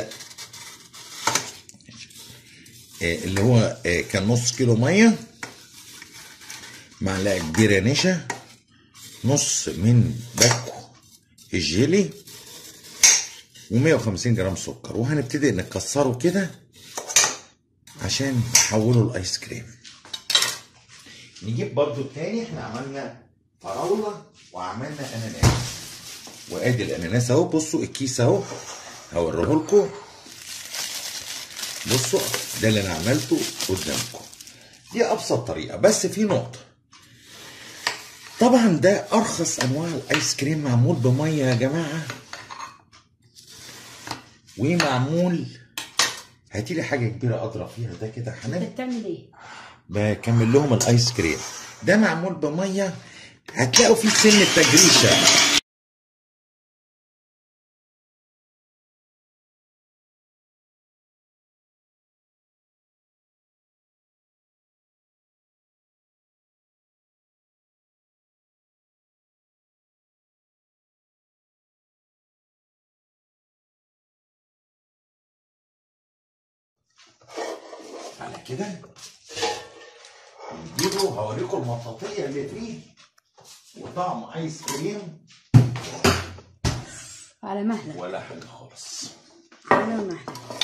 اللي هو كان نص كيلو ميه، معلقه كبيره نشا، نص من باكو الجيلي، ومية وخمسين جرام سكر، وهنبتدي نكسره كده عشان نحوله لايس كريم. نجيب برضو التاني، احنا عملنا فراوله وعملنا اناناس، وادي الاناناس اهو. بصوا الكيس اهو هوريه لكم. بصوا ده اللي انا عملته قدامكم. دي ابسط طريقه، بس في نقطه. طبعا ده ارخص انواع الايس كريم، معمول بميه يا جماعه، ومعمول. هاتي لي حاجه كبيره اضرب فيها ده كده يا حنان.
انت بتعمل ايه؟
بكمل لهم الايس كريم. ده معمول بميه، هتلاقوا فيه سن التجريشه. على كده نجيبه، هوريكم المطاطيه اللي فيه وطعم ايس كريم
على مهلك
ولا حاجه خالص.
على مهلك.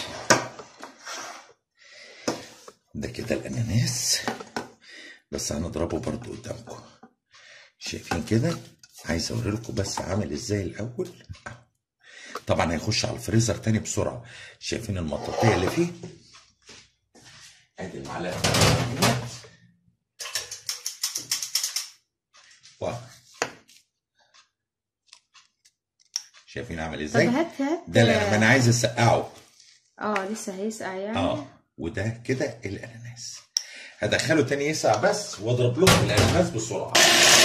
ده كده الاناناس، بس هنضربه برضو قدامكم. شايفين كده؟ عايز اوريلكم بس عامل ازاي الاول. طبعا هيخش على الفريزر تاني بسرعه. شايفين المطاطيه اللي فيه؟ ادي المعلقه واو. شايفين عامل ازاي؟
طب هات هات
ده لا انا عايز اسقعه.
اه لسه هيسقع يعني.
اه وده كده الاناناس. هدخله تاني يسقع بس، واضرب لكم الاناناس بسرعه.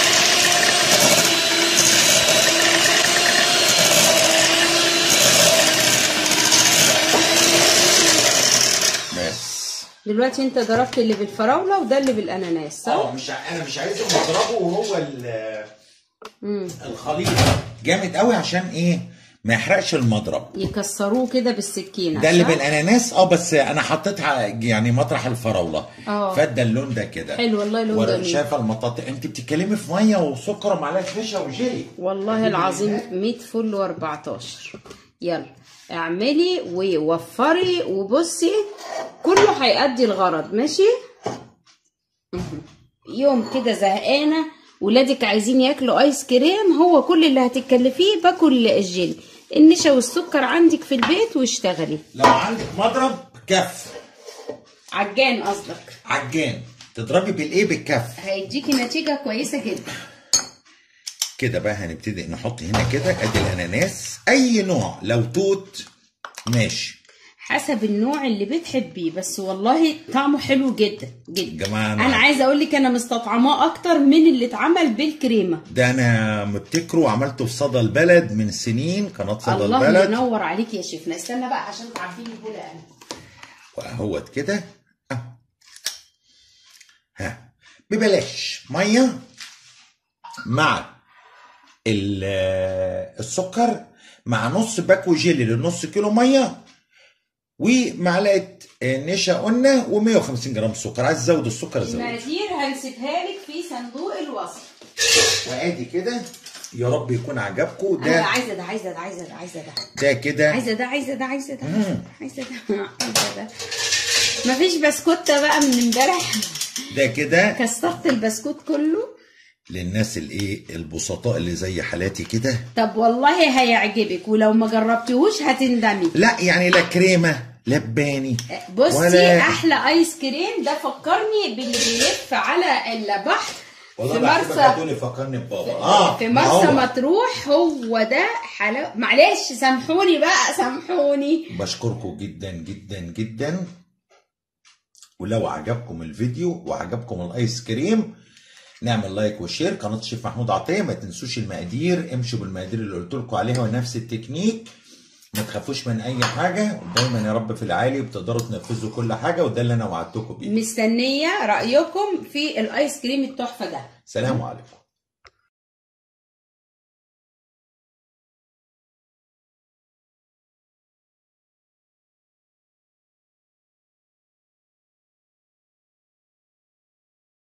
بس
دلوقتي انت ضربت اللي بالفراوله وده اللي بالاناناس صح؟
اه مش ع... انا مش عايزهم يضربوا وهو ال الخليط جامد قوي، عشان ايه؟ ما يحرقش المضرب.
يكسروه كده بالسكينه.
ده اللي بالاناناس اه، بس انا حطيتها يعني مطرح الفراوله.
اه
فادى اللون ده كده
حلو والله. لون جميل.
شايفه المطاطا؟ انت بتتكلمي في ميه وسكر ومعلقه نشا وجيلي.
والله العظيم مية فل واربعتاشر. يلا اعملي ووفري وبصي كله هيأدي الغرض. ماشي؟ يوم كده زهقانه ولادك عايزين ياكلوا ايس كريم، هو كل اللي هتتكلفيه باكل الجيلي. النشا والسكر عندك في البيت واشتغلي.
لو عندك مضرب كف
عجان قصدك؟
عجان تضربي بالايه؟ بالكف،
هيديكي نتيجه كويسه جدا.
كده بقى هنبتدي نحط هنا كده. ادي الاناناس، اي نوع، لو توت ماشي
حسب النوع اللي بتحبيه، بس والله طعمه حلو جدا جدا.
جماعة
انا عايزه اقول لك انا مستطعماه اكتر من اللي اتعمل بالكريمه.
ده انا مبتكره وعملته في صدى البلد من سنين، قناه صدى
الله
البلد.
الله ينور عليك يا شيفنا. استنى بقى عشان تعرفيني البوله انا.
واهوت كده اهو. ها ببلاش ميه مع السكر، مع نص باكو جيلي لنص كيلو ميه، ومعلقه نشا قلنا، ومية وخمسين جرام سكر. عايز تزود السكر زود.
المقادير هنسيبها لك في صندوق الوصف.
وادي كده، يا رب يكون عجبكم.
انا
ده
عايزه ده عايزه ده عايزه ده عايزه ده
ده كده
عايزه ده عايزه ده عايزه ده عايزه ده عايزه ده. مفيش بسكوته بقى من امبارح.
ده كده
كسرت البسكوت كله.
للناس الايه البسطاء اللي زي حالاتي كده.
طب والله هيعجبك، ولو ما جربتيهوش هتندمي.
لا يعني لا كريمه لباني.
بصي
ولا...
احلى ايس كريم ده فكرني باللي بيلف على البحر
والله
في مرسى،
فكرني ببابا اه
في مرسى مطروح. هو ده حلاوه. معلش سامحوني بقى، سامحوني.
بشكركم جدا جدا جدا، ولو عجبكم الفيديو وعجبكم الايس كريم نعمل لايك وشير. قناه الشيف محمود عطيه، ما تنسوش المقادير، امشوا بالمقادير اللي قلت لكم عليها ونفس التكنيك، ما تخافوش من اي حاجه، ودايما يا رب في العالي بتقدروا تنفذوا كل حاجه، وده اللي انا وعدتكم بيه.
مستنيه رايكم في الايس كريم التحفه ده.
سلام عليكم.